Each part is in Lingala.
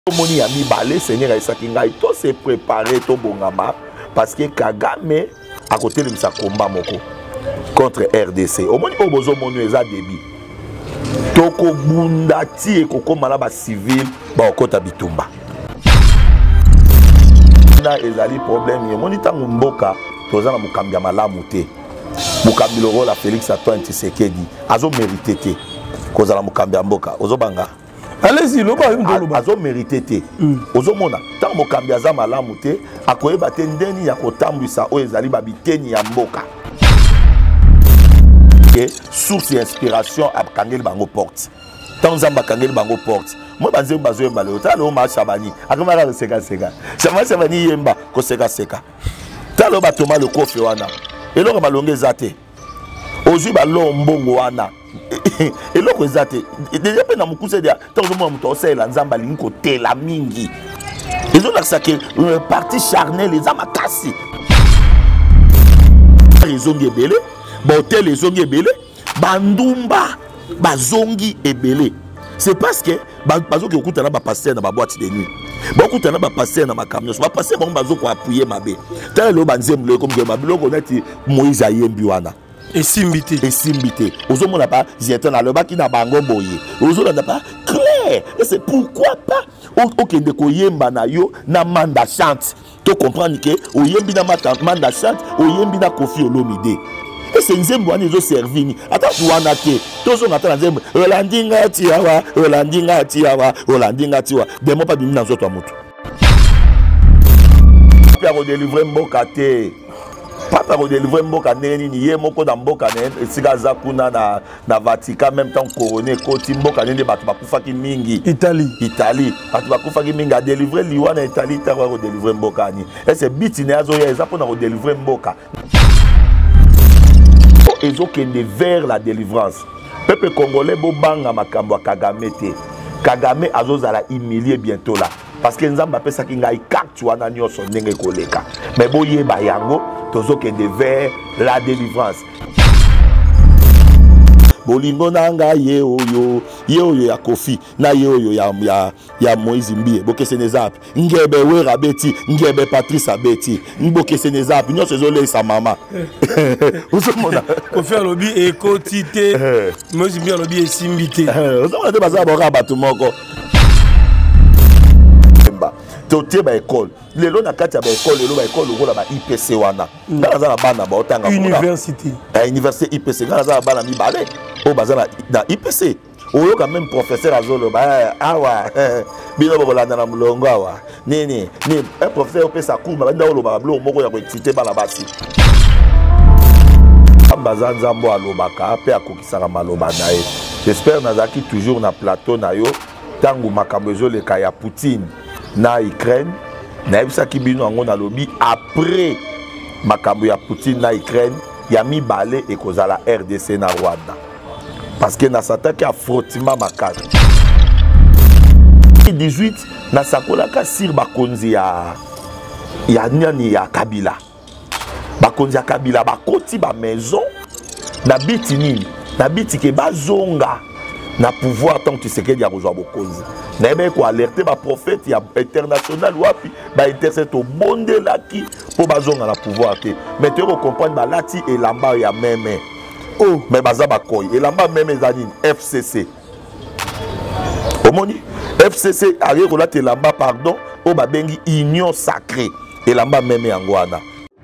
Moni ya mibale Seigneur aisaki ngai to se préparer to bongama parce que Kagame à côté de sa combat moko contre RDC. Au moni obozo monu eza débit. Toko bunda ti e koko mala ba civil ba okota bitumba. Na ezali problème ye moni tango mboka toza na mukambi ya malamu te. Mukambi loro la Félix Antoine Tshisekedi azo mérité te. Kozala mukambi ya mboka ozo banga. Allez-y, le bas, azo mérité. Ozo mona, tant mokambi aza malamu te, akoyeba te ndeni ya kotambwisa o ezali babiteni ya mboka. Et source d'inspiration a kangeli bango porte. Tant zamba kangeli bango porte. Moi banze bazo yemba le talo ma Chabani, akomara le seka. Chabani yemba ko seka. Talo ba toma le kofi wana. Eloko balonge zate. Ozu ba lo mbongo wana. Et l'autre ezate déjà pe na mukuse dia tant mo muto osela nzamba linko tela mingi ils ont l'accès partie charnelle les amakasi rezongi ebele ba hôtel ezongi ebele bandumba bazongi ebele c'est parce que bazoki okuta na ba passer na ba boîte de nuit ba okuta na ba passer na makamyo ba passer ba bazoko appuyer mabe tala lo banzemble comme que babiloko neti Moïse ayembi wana. Et simbité. Aux hommes n'a pas, j'étais dans le baki na bango boye. Aux hommes n'a pas clair. Et c'est pourquoi pas. Ok, de koyemba na yo na manda chante. Tu comprends que oyembi na manda chante, oyembi na Kofi Olomide. Et c'est une zembo ani zo servi. Attends wana te. Tous on attend zembo. Olandinga tiawa. Demo pas bimi na zo to moto. Pour délivrer mboka te. Papa ko délivrer mboka neni ni ye moko da mboka ne esika za kuna na Vatican même temps couronné koti mboka nende batu bakufaki mingi Italie batu bakufaki mingi a délivrer liwa na Italie ta ko délivrer mboka ni et c'est bitine azo ya eza pona ko délivrer mboka ezo kende vers la délivrance peuple congolais bo banga makambo Kagame te Kagame azo zala humilier bientôt là parce que nzamba pesa ki ngai carte wana nyoso ndenge koleka mais bo yeba yango tozo kende vers la délivrance bolingo nanga ye oyo ya Kofi na ye oyo ya Moïse Mbie bokese nezap ngebe wera beti ngebe Patrice abeti mbokese nezap nyoso zole sa mama usomona Kofi alobi ekotite Moïse Mbie alobi esimbite usomona te baza boka batu moko tote ba école lelo na kati ya ba école lelo ba école lokola ba IPC wana ngala za bana ba otanga université université IPC ngala za bana mibale o bazala na IPC oyo quand même professeur azolo ba awa bino bokolanda na mulongo awa nini un professeur opesa cours ba nda oloba blo moko ya ko exciter bana basi ambaza nzambo alobaka pe akokisaka maloba na ye j'espère nazaki toujours na plateau na yo tangu makambo ezoleka ya Poutine na Ukraine na ebisaki bino yango na lobi après makambo ya Poutine na Ukraine ya mibale ekozala RDC na Rwanda parce que na sataki a frottima makasi 18 na sakolaka sir bakonzi ya nani ya Kabila bakonzi ya Kabila bakoti ba maison na biti nini na biti ke bazonga na pouvoir tant que Tshisekedi a rejoint bokonzi na ebe ko alerter ba prophète ya international wapi ba intercette au bonde laki po bazonga na pouvoir te mais tu comprendre ba lati elamba ya meme oh mais baza ba koy elamba meme zanine FCC omoni FCC ari ko lati elamba pardon o ba bengi union sacrée elamba meme yango wana.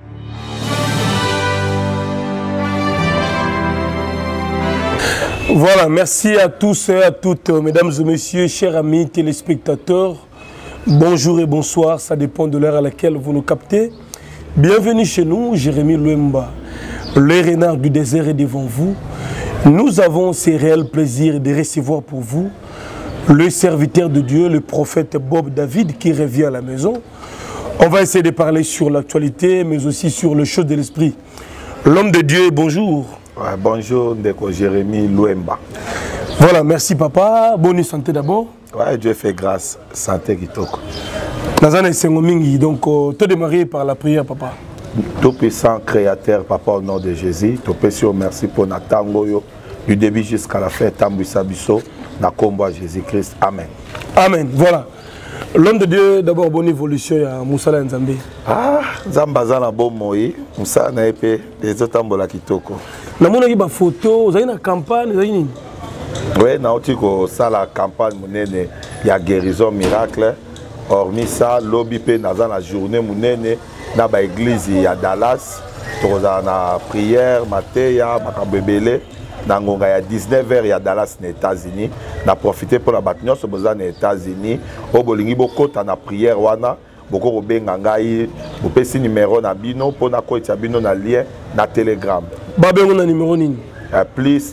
Voilà, merci à tous et à toutes, mesdames et messieurs, chers amis téléspectateurs. Bonjour et bonsoir, ça dépend de l'heure à laquelle vous nous captez. Bienvenue chez nous, Jérémy Luemba. Le renard du désert est devant vous. Nous avons ce réel plaisir de recevoir pour vous le serviteur de Dieu, le prophète Bob David qui revient à la maison. On va essayer de parler sur l'actualité, mais aussi sur les choses de l'esprit. L'homme de Dieu, bonjour. Ouais, bonjour, Ndeko Jérémy Luemba. Voilà, merci papa. Bonne santé d'abord. Ouais, Dieu fait grâce. Santé kitoko. Nazana Sengomingi, donc tout démarré par la prière, papa. Tout puissant créateur, papa, au nom de Jésus. Tout puissant, merci pour notre tango du début jusqu'à la fin. Tambu Sabiso, na combo à Jésus-Christ. Amen. Amen. Voilà. L'homme de Dieu, d'abord, bonne évolution à Moussala Nzambe. Ah, Nzamba zana bon moi, Moussa na épée, les autres ambola kitoko. Na mona ba photo, vous avez une campagne, vous avez une. Oui, na otiko ça la campagne monene, il y a guérison miracle. Hormis ça, lobby pe naza la journée monene na ba église ya Dallas, toza na prière mateya makabebele. Dans le 19h, il y a Dallas, aux États-Unis. On a profité pour la bataille aux États-Unis. Au Bolingi, beaucoup de prière, beaucoup de bengangai, beaucoup de numéro na bino, pour na koiti bino na lien na Telegram. Babé on a numéro ni. Plus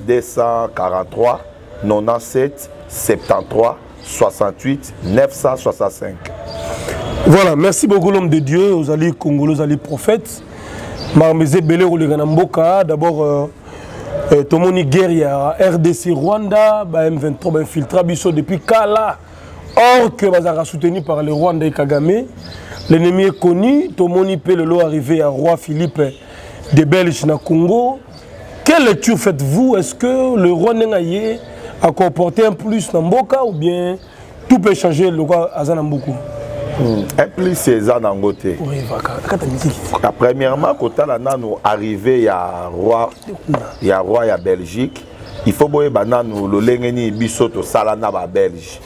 243 97 73 68 965. Voilà, merci beaucoup l'homme de Dieu, aux alliés congolais, aux alliés prophètes. Marmezé Belé ou les Ganamboka, d'abord. Tomoni guerre, il y a RDC Rwanda, M23 infiltré Bisso depuis Kala. Or que Bazara soutenu par le Rwanda et Kagame. L'ennemi est connu. Tomoni Pelelo arrivé à Roi Philippe des Belges na Congo. Quelle lecture faites-vous? Est-ce que le Rwanda a comporté un plus dans Mboka ou bien tout peut changer le roi Azan Mboko? Un plus c'est ça dans côté. Premièrement, quand on est arrivé à Roi, il y a Roi à Belgique. Il faut que nous le lengeni bisoto salana ba Belge.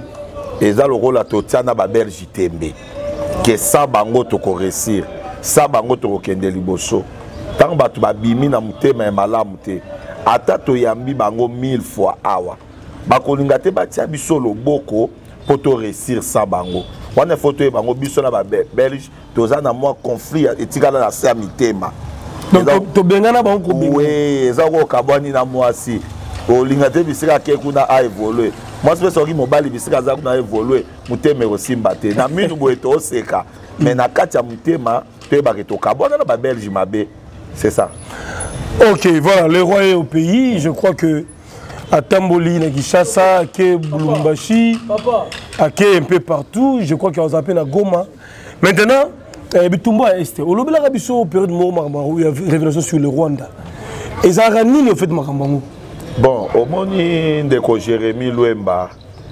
Et ça le rôle à totiana ba Belge tembe. Que ça bango to réussir, ça bango to kende liboso. Tant batu ba bimi na mutema malamu te. Ata to yambi bango 1000 fois awa. Ba kolinga te ba tia biso loboko pour to réussir ça bango. On a photo bango biso na ba Belge, toza na moi conflit etikala na sa mitema. Donc to bengana bango ko benga. Oui, ezako kabwani na mwasi. Olinga te bisika ke kuna a évoluer. Moi c'est soki mobali bisika za kuna évoluer, muteme osimba te. Na minu bo eto oseka. Mais na kati ya mutema to ba ke to kabwana na ba Belge mabe. C'est ça. OK, voilà, le roi est au pays, je crois que à Tamboli, à Kinshasa, à Lubumbashi, à un peu partout. Je crois qu'il y a un peu à Goma. Maintenant, Bitumba est. Au lobby, la Rabiso, période de Mohamarou, il y a une révélation sur le Rwanda. Et ça a ni le fait de Makambango. Bon, au moni de Jérémy Louemba,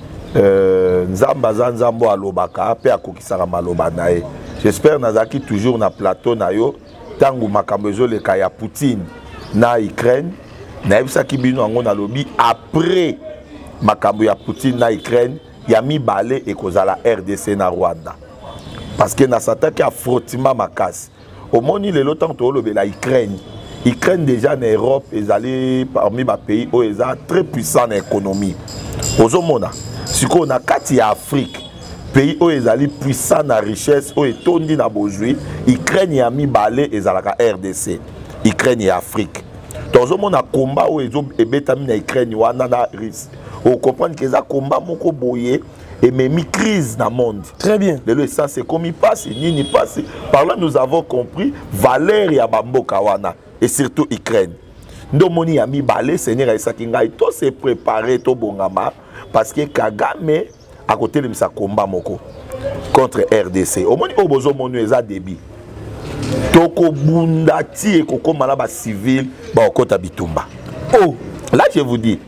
Nzamba Zanzambo à Lobaka, pe akokisara maloba nae. J'espère nazaki toujours na plateau na yo, tangu makambezo le kaya Poutine na Ukraine. Naebisaki bino ango na lobby après makambo ya Poutine na Ukraine ya mibale ekozala RDC na Rwanda parce que na s'attaque à frottima makasi omoni lelo tant to lobela Ukraine déjà en Europe ezali parmi ba pays où ils sont très puissants en économie ozomona siko na kati ya Afrique pays où ezali puissant na richesse où etondi na bozui Ukraine ya mibale ezalaka RDC Ukraine ya Afrique. Dans un combat où ils ont bétamine à Ukraine, on comprend que ça combat moko boyé et même crise dans le monde. Très bien. Le sens c'est comme il passe, ni passe. Par là nous avons compris valeur ya bambo kawana et surtout Ukraine. Ndomoni ya mi balé Seigneur Isa Kinga to se préparer to bongama parce que Kagame à côté de sa combat moko contre RDC. Au moni obozo monu eza débit. Toko bundati et koko malaba civil ba okota bitumba. Oh, là je vous dis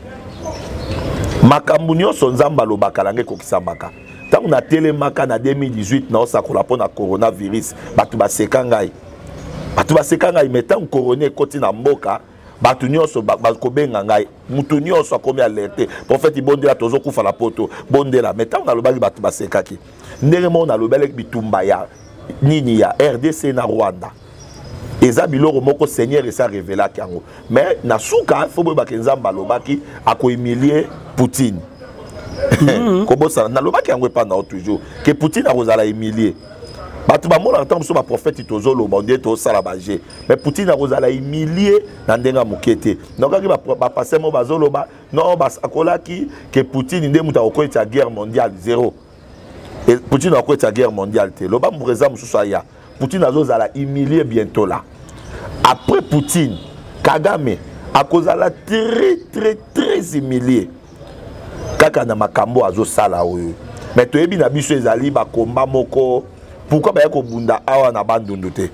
Makambunyo sonzamba lo bakalange kokisambaka. Tant on a télémaka na 2018 na osakola pona coronavirus batu ba sekangai. Batu ba sekangai metan corona koti na mboka batu nyonso ba kobenga ngai. Mutu nyonso akomi alerte. Prophète bondela tozo kufa la poto. Bondela metan na lobaki batu ba sekaki. Ndenge mo na lobelek bitumba ya nini ya RDC na Rwanda. Eza biloko moko Seigneur esa révéla kango. Mais na suka faut ba kenzamba lobaki ako humilier Poutine. Kobo ça na lobaki yango pa na toujours que Poutine a rozala humilier. Batu ba mona ntango so ba prophète tozo loba ndie to sala baje. Mais Poutine a rozala humilier na ndenga mokete. Nokaki ba passer mo bazoloba non ba akolaki que Poutine nde muta okoita la guerre mondiale 0. Et Poutine a okoita la guerre mondiale te. Loba mureza mususa ya. Poutine a rozala humilier bientôt là. Après Poutine, Kagame a causé la très humilié. Kaka na makambo azo sala oyo. Mais to ebi na biso ezali ba komba moko. Pourquoi ba yako bunda awa na bandundu te?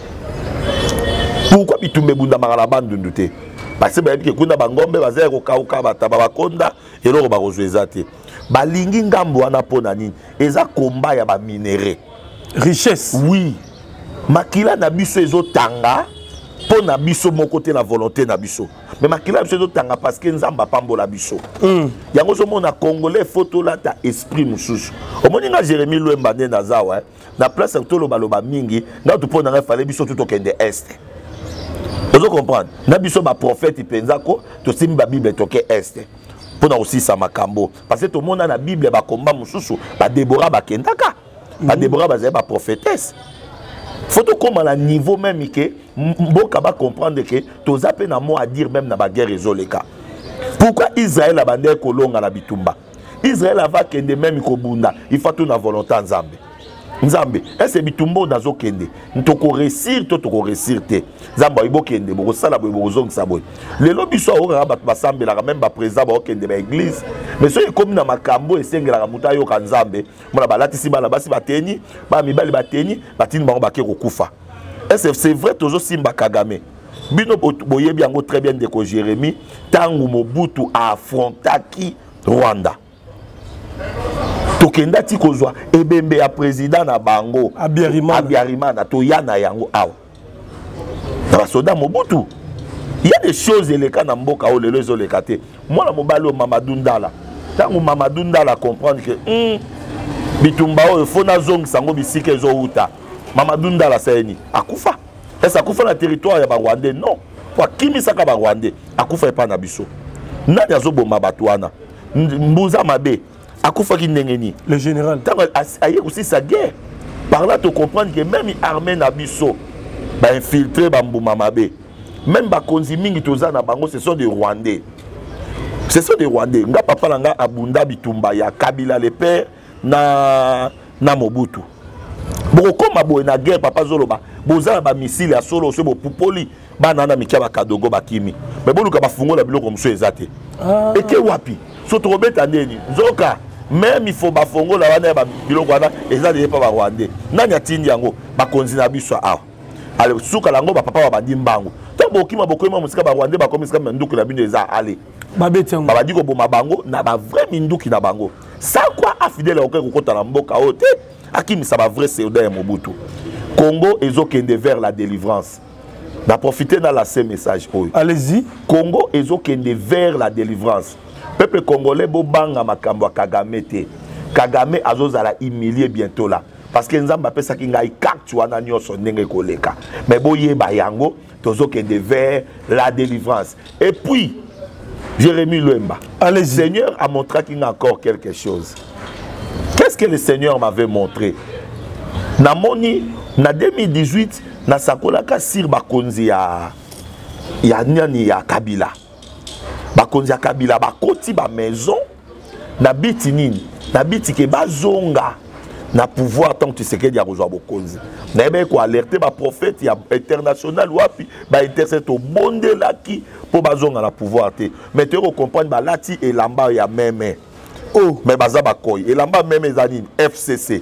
Pourquoi bitumbe bunda makala bandundu te? Parce que ba yebi ke kuna bangombe bazaya ko kauka bataba bakonda eloko ba kozweza te. balingi ngambo wana pona nini eza komba ya ba minéraux richesse. Oui, makila na biso ezotanga pona biso moko te na volonté na biso, mais makila biso ezotanga parce que nzamba pambola biso. Yango zo mona congolais photo la ta esprit mususu. Omoni nga Jérémie Lwemba nde nazawa na place to loba mingi nga to pona nga fallait biso tout okende est. Vous comprenez? Na biso ba prophète penzako to simi ba Bible toke est. Pona aussi sa makambo parce que tout monde na Bible ba komba mususu ba Déborah ba kendaka. Ba Déborah ba zé ba prophétesse. Faut comme à niveau même que mboka ba comprendre que to zape na mot à dire même na ba guerre ezoleka. Pourquoi Israël a bandé kolonga na bitumba? Israël a va kende même ko bunda, il faut tout na volonté nzambe. Nzambe, est-ce bitumbo nazo kende? Ntoko réussir to réussir te. Nzamba ibo kende bo sala bo zong saboy. Le lobby so ora ba basambe la même ba président ba kende ba église. Mais so comme na makambo esengela muta yo ka nzambe, mona balatisi bala basi bateni, ba mibali bateni, batini ba ba ke kokufa. Est-ce c'est vrai toujours Simba Kagame? Bino boye biango très bien de ko Jérémie, tangu Mobutu a affrontaki Rwanda. Tokenda ti kozwa ebembe ya président na bango Abiyarimana to yana yango awa na basoda Mobutu. Il y a des choses les cas na mboka o lelo ezoleka te. Mwana mobali o Mamadou Ndala tango Mamadou Ndala comprendre que bitumba o fona zong sango bisike ezouta Mamadou Ndala saeni akufa. Est-ce akufa na territoire ya ba Rwandais? Non, kwa kimi saka ba Rwandais akufa epa na biso. Nani azoboma bato wana Mbuza Mabe akufa ki ndengeni le général tant aye aussi sa guerre par là tu comprendre que même armée na biso ba infiltrer ba mbuma mabe même ba konzi mingi toza na bango ce sont des Rwandais, nga papa nga abunda bitumba ya Kabila le père na Mobutu boko koma boye na guerre papa zoloba boza ba missile ya solo so bo pupoli bana na mikia ba kadogo bakimi mais boluka bafungola biloko mso ezate eke wapi so trobeta ndeni nzoka même il faut bafongola wana ba biloko wana ezali pa ba Rwandais nani atindi yango bakonzi na biso awa ale suka lango ba papa ba ndimbango to bokima bokoma musika ba Rwandais ba komisika menduku na bino eza ale babeti yango ba diko boma bango na ba vrai minduki na bango ça quoi afidèle au kokota na mboka ote akimi ça ba vrai soldat ya Mobutu. Congo ezokende vers la délivrance. Na profiter dans la ce message. Allez-y. Congo ezokende vers la délivrance. Peuple congolais bo banga makambo ya Kagame te. Kagame azozala humilié bientôt là. Parce que nzamba pesa ki ngai kaktu wana nyoso ndenge koleka. Mais bo yeba yango tozokende vers la délivrance. Et puis Jérémie Lwemba. Allez, Seigneur a montré qu'il y a encore quelque chose. Qu'est-ce que le Seigneur m'avait montré? Namoni na 2018 na sakolaka sir bakonzi ya nyani ya Kabila. Bakonzi ya Kabila bakoti ba maison na biti nini? Na biti ke bazonga na pouvoir tant que Tshisekedi ya kozwa bokonzi. Na ebe ko alerter ba prophète ya international wapi ba intercette au bonde laki po bazonga na pouvoir te. Mais tu comprendre ba lati elamba ya meme. Oh, mais baza bakoy elamba meme zanini FCC.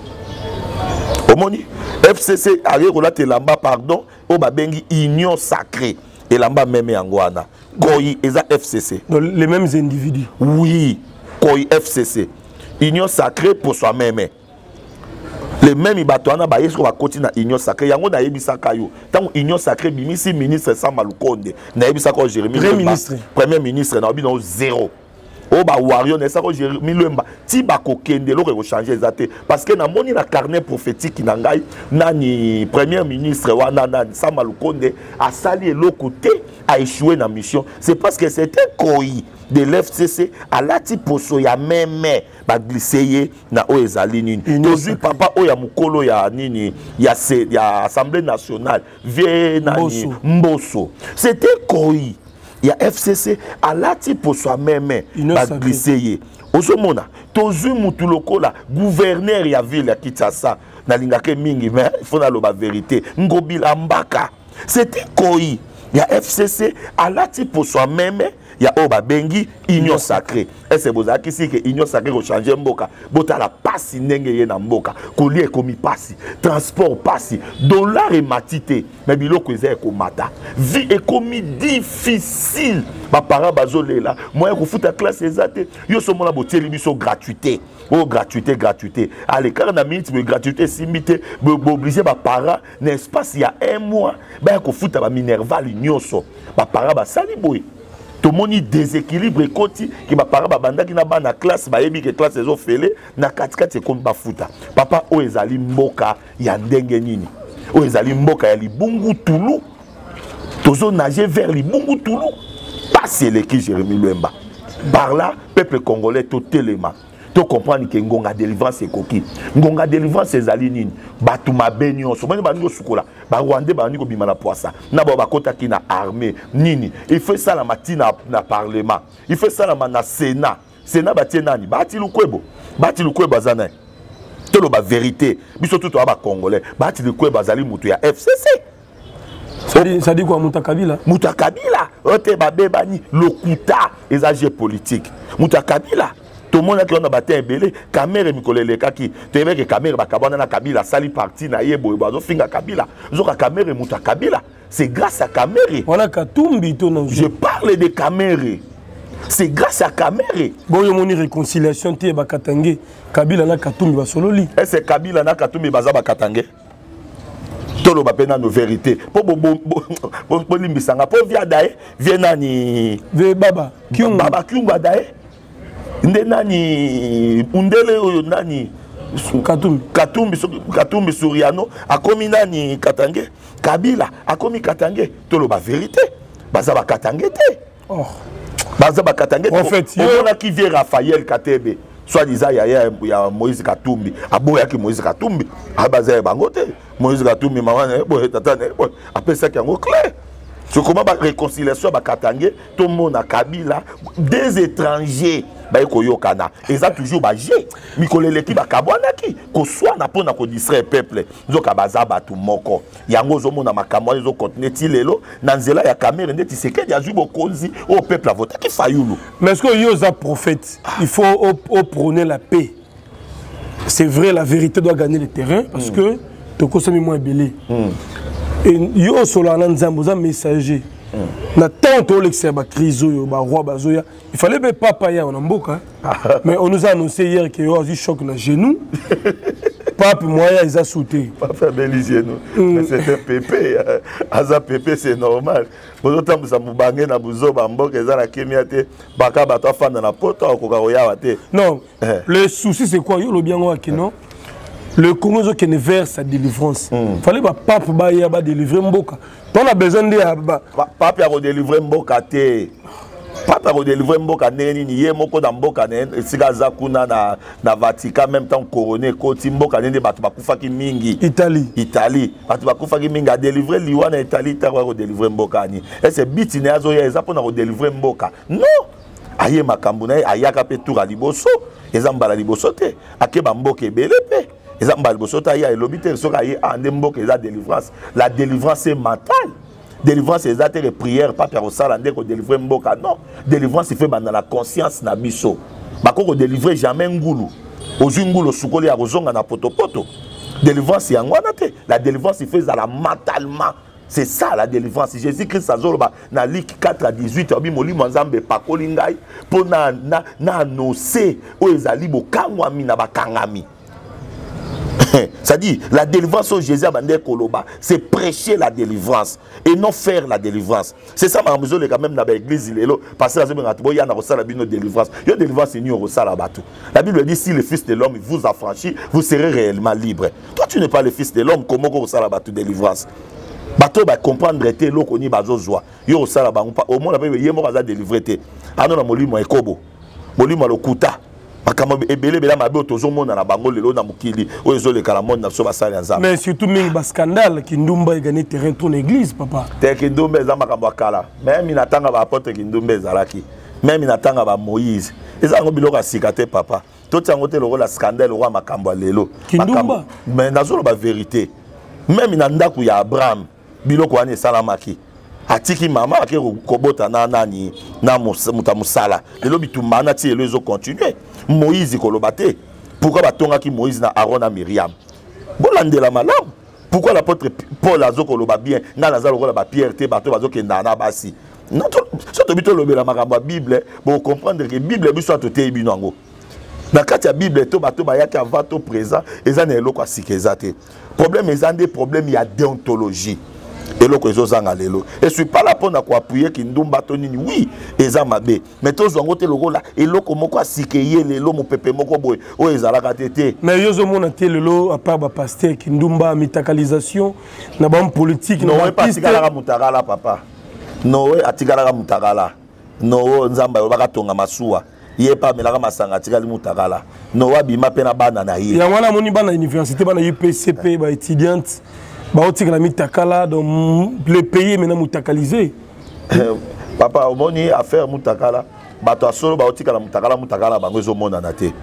Omoni FCC aye ko lati elamba pardon o ba bengi union sacrée elamba meme yangoana. Koyi eza FCC. Donc, les mêmes individus. Oui, koyi FCC. Union sacrée pour soi-même. Les mêmes ibatoana ba yesko ba koti na union sacrée yango na yebisaka yo tant union sacrée bimisi ministre Samba Lukonde na yebisaka Jérémie premier ministre na bino zéro o ba wario na sako Jérémie Lwemba ti ba ko kende lo ko changer ezate parce que na moni na carnet prophétique na ngai nani premier ministre wana na Samba Lukonde a sali eloko te a échoué na mission. C'est parce que c'était koi de l'FCC à la tiposo ya meme ba glisser na o ezali nini tozu papa o ya mukolo ya nini ya Assemblée nationale vie nani Mboso c'était koi ya FCC à la tiposo ya meme ba glisser ozomona tozu mutuloko la gouverneur ya ville ya Kinshasa na lingake mingi mais il faut na loba vérité ngobila mbaka c'était koi ya FCC à la tiposo ya meme ya oba bengi union sacrée. Et c'est boza qui si que union sacrée ko changer mboka. Bota la passi ndenge ye na mboka. Kolie komi passi, transport passi, dollar et matité. Mais biloko eza ko mata. Vie est komi difficile. Ba para bazole là. Moi ko futa classe ezate. Yo so mona boteli biso gratuité. Oh gratuité gratuité. Allez quand on a minute de gratuité simité, obligé ba para n'est-ce pas il y a un mois, ba ko futa ba minerval nyonso. Ba para ba sali boy. To moni déséquilibre koti ki ba para ba banda ki na ba na classe ba yebi ke classe ezo fele na katikati comme ba futa. Papa o ezali mboka ya ndenge nini. O ezali mboka ya libungu tulu. Tozo nager vers libungu tulu. Passer les qui Jérémy Luemba. Par là, peuple congolais tout élément. Tu comprends que ngonga délivrance est coquille. Ngonga délivrance est zalinine. Batuma benyon. Souvent ba ngo sukola. Ba Rwandais ba ngo bima na poisa. Na ba kota ki na armée nini. Il fait ça la matina na parlement. Il fait ça na Sénat. Sénat ba tienani. Bati lukwebo. Bati lukwebo zana. Tolo ba vérité. Biso tout ba congolais. Bati lukwebo zali mutu ya FCC. Ça dit quoi, Moutakabila? Moutakabila, ote babebani, lokuta, exagé politique. Moutakabila, tout le monde a qui on a battu un belé, caméra mikolele kaki, tu veux que caméra bakabana na Kabila, sali parti na yebo, bazo finga Kabila, zoka caméra Moutakabila, c'est grâce à caméra. On a Katumbi, je parle de caméra. C'est grâce à caméra. Bon, il y a une réconciliation, tu es Bakatangé, Kabila na Katumbi basololi. Et c'est Kabila na Katumbi baza Bakatangé. Tolo bapena nos vérités. Pour limbisanga pour via dae viena ni ve baba kyungu baba kyungu dae ndenani undele oyo nani Katumbi Suriano akomi nani Katange Kabila akomi Katange tolo ba vérité baza ba Katange te baza ba Katange en fait on a qui vient Raphaël Katebe soit-disant il y a Moïse Katumbi aboya ki Moïse Katumbi abaza bangote Moïse Katumbi maman boy tata boy après ça qui est clair c'est comment ba réconciliation ba Katangé tout le monde a Kabila des étrangers ba koyokana et ça toujours ba G mikolele ki ba kabwana ki ko soit na pona ko distraire peuple nzoka baza batu moko yango zo mona makamwa zo continuer ti lelo na nzela ya caméra ndeti sekedi azu bokonzi au peuple a voté ki fayulu. Mais est-ce que yoza prophète il faut prôner la paix. C'est vrai, la vérité doit gagner le terrain parce que tu consommes moins belé. Et yo solo ananzamboza messager. Na tant l'exerba criso ba roi bazoya. Il fallait pas papa ya on mboka. Mais on nous a annoncé hier que yo a eu choc na genou. Pape moyen ils a sauté. Papa beliser nous. Mais c'était pépé. Aza pépé c'est normal. Bozo tambusa mubange na buzo ba mboka ezala kemia te. Baka bato fanda na poto okoka koya te. Non. Le souci c'est quoi yo lo bien wa que non. Le Congo qui ne vers sa délivrance. Il fallait que pape ba délivrer mboka. On a besoin de pape a délivrer mboka te. Pape a délivrer mboka neni ni ye moko na mboka ne sika zakuna na Vatican même temps couronné koti mboka nende batu bakufaki mingi. Italie. Batu bakufaki mingi a délivrer liwa na Italie ta ko délivrer mboka ni. Et c'est bitine azo ya eza pona ko délivrer mboka. Non. Aye makambu na ayaka pe tour a liboso. Eza mbala liboso te. Akeba mboka ebele pe. La délivrance est mentale. Délivrance est des prières, pas pour ça délivrer mboka. Non, délivrance c'est fait dans la conscience na biso. Bako délivrer jamais ngulu. Ojungulu sukoli a rozonga na potopoto. Délivrance est ngwana te. La délivrance c'est fait la mentalement. C'est ça la délivrance. Jésus-Christ azoloba na Luc 4:18 obi molimo nzambe pakoli ngai po na annoncer o ezali bokangwami na bakangami. Ça dit, la délivrance au Jésus Abandé Koloba, c'est prêcher la délivrance et non faire la délivrance. C'est ça, ma maison, quand même, dans l'église, parce que il y a une délivrance. Il y a une délivrance, il y a une La Bible dit, si le Fils de l'homme vous affranchit, vous serez réellement libre. Toi, tu n'es pas le Fils de l'homme, comment vous avez la délivrance? Bateau va comprendre que l'eau connaît bazo joie. Yo sala bangupa au moins la yemo baza délivrer te. Ano na molimo ekobo. Molimo lokuta. Makamo ebele bela mabe tozo mona na bango lelo na mukili. Ozo le kala monde na so basala nzamba. Mais surtout mingi ba scandale ki ndumba egane terrain ton église papa. Te ki ndumba za makambo akala. Même inatanga ba apotre ki ndumba zalaki. Même inatanga ba Moïse. Eza ngo biloko asikate papa. Toti yango te loko la scandale roi makambo lelo. Kindumba. Mais nazolo ba vérité. Même inandaku ya Abraham biloko ane salamaki atiki mama ake kobota na nani na muta musala lelo bitumba na ti ezo continuer Moïse koloba te pourquoi batonga ki Moïse na Aaron na Myriam bolandela malamu pourquoi l'apôtre Paul azo koloba bien nga nazalo kola ba Pierre te bato bazo kenda na basi soto bito lobela makambo ya Bible bon comprendre que Bible biso atote bino ngo na kati ya Bible to bato bayaki avant to présent eza na eloko asikeza te problème eza des problèmes ya déontologie eloko ezozanga lelo et suis pas là pour na ko appuyer ki ndumba to nini oui eza mabe mais to zongo te lokola eloko moko asikeye lelo mopepe moko boye o ezalaka te mais yozo mona te lelo à part ba pasteur ki ndumba mitakalisation na ba politique no we patikala mutakala papa no we atikala mutakala no nzamba yo bakatonga masuwa ye pa melaka masanga tikali mutakala no wa bima pena bana na ye ya wana moni bana université bana UPCP ba étudiante baotika la mitakala dans les pays maintenant mutakalisé papa omoni affaire mutakala bato asolo baotika la mutakala bango ezomona na te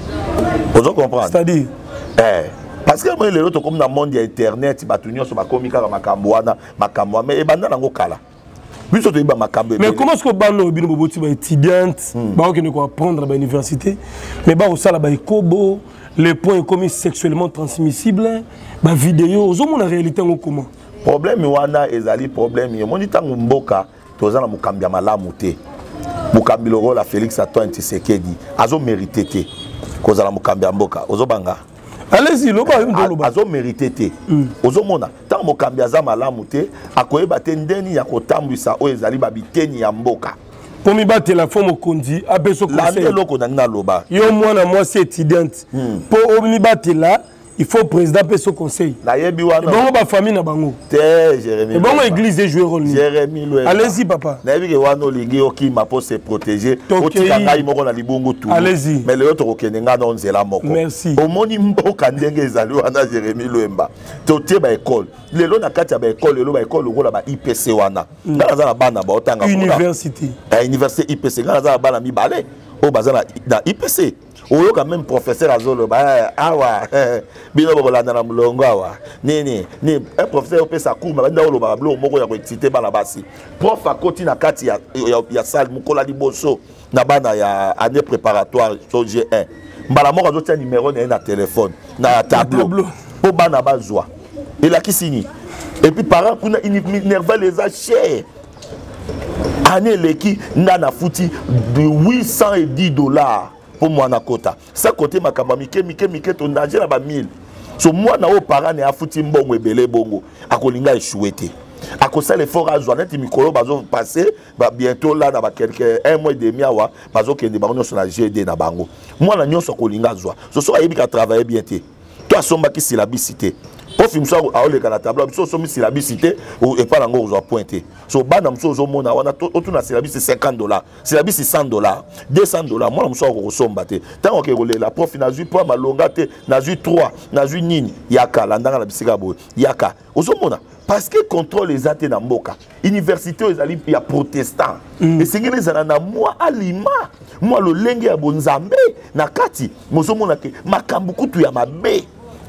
ozo comprendre c'est-à-dire parce que moi lelo to comme na monde ya internet bato nyonso bakomi kaka makambo wana mais ebanda nango kala biso to iba makambo mais comment est-ce que bano bino boboti ba étudiante baokende ko apprendre ba université mais ba osala ba ekobo les points commis sexuellement transmissibles, bah vidéo, aux hommes la réalité en comment? Problème wana ezali problème yo moni tango mboka tozana mukambia malamu te. Mukambi loro la Félix Antoine Tshisekedi azo mérité te. Kozala mukambia mboka ozo banga. Allez-y loba ndoloba. Azo mérité te. Ozo mona tango mukambia za malamu te akoyeba te ndeni ya kotambwisa o ezali babiteni ya mboka. Pour me battre la forme au condi, à beso conseil. Yo moi c'est étudiante. Pour me battre là, il faut président beso conseil. La yebi wana. Bon ba famille na bango. Te Jérémy. Bon église jouer rôle. Jérémy Loué. Allez-y papa. Na yebi ke wana olingi oki ma pour se protéger. Otika ngai moko na libungu tout. Allez-y. Mais le autre okenenga na onzela moko. Merci. Omoni mboka ndenge ezali wana Jérémy Louemba. Tote ba école. Lelo na kati ya ba école, lelo ba école lokola ba IPC wana. Ngana za na bana ba otanga université. Université IPC ngana za na bana mibale. O bazana na IPC. Oyo quand même professeur azolo ba awa bino bokolanda na mulongo awa nini ni un professeur pe sa cour ba ndalo ba blo moko ya ko exciter bana basi prof akoti na kati ya salle mukola liboso na bana ya année préparatoire so G1 mbala moko azotia numéro na téléphone na tableau po bana bazwa ela kisini et puis parents kuna nerveux les a cher année leki na futi de $810 pour moi na kota ça côté makamba mike to ndaje na ba 1000 so moi na o parent ne afuti mbongo ebele bongo akolinga échouer te akosala effort azwa net mikolo bazo passer ba bientôt là na ba quelque 1 mois et demi awa bazo kende bango nyonso na GD na bango moi na nyonso kolinga azwa so ayebi ka travailler bien te to asomba ki syllabicité prof mso aoleka na tableau biso somi syllabicité et pas nango ozwa pointé so bana mso ozomona wana otuna syllabicité $50 syllabicité $100 $200 moi mso okosomba te tango ke kolela prof na zui po malonga te na zui 3 na zui nini yaka landanga na bisika boye yaka ozomona parce que contrôle les athées na mboka université ezali ya protestant et singeli ezala na moi alima moi lo lenge ya bonzambe na kati mozomona ke makambu kutu ya mabe.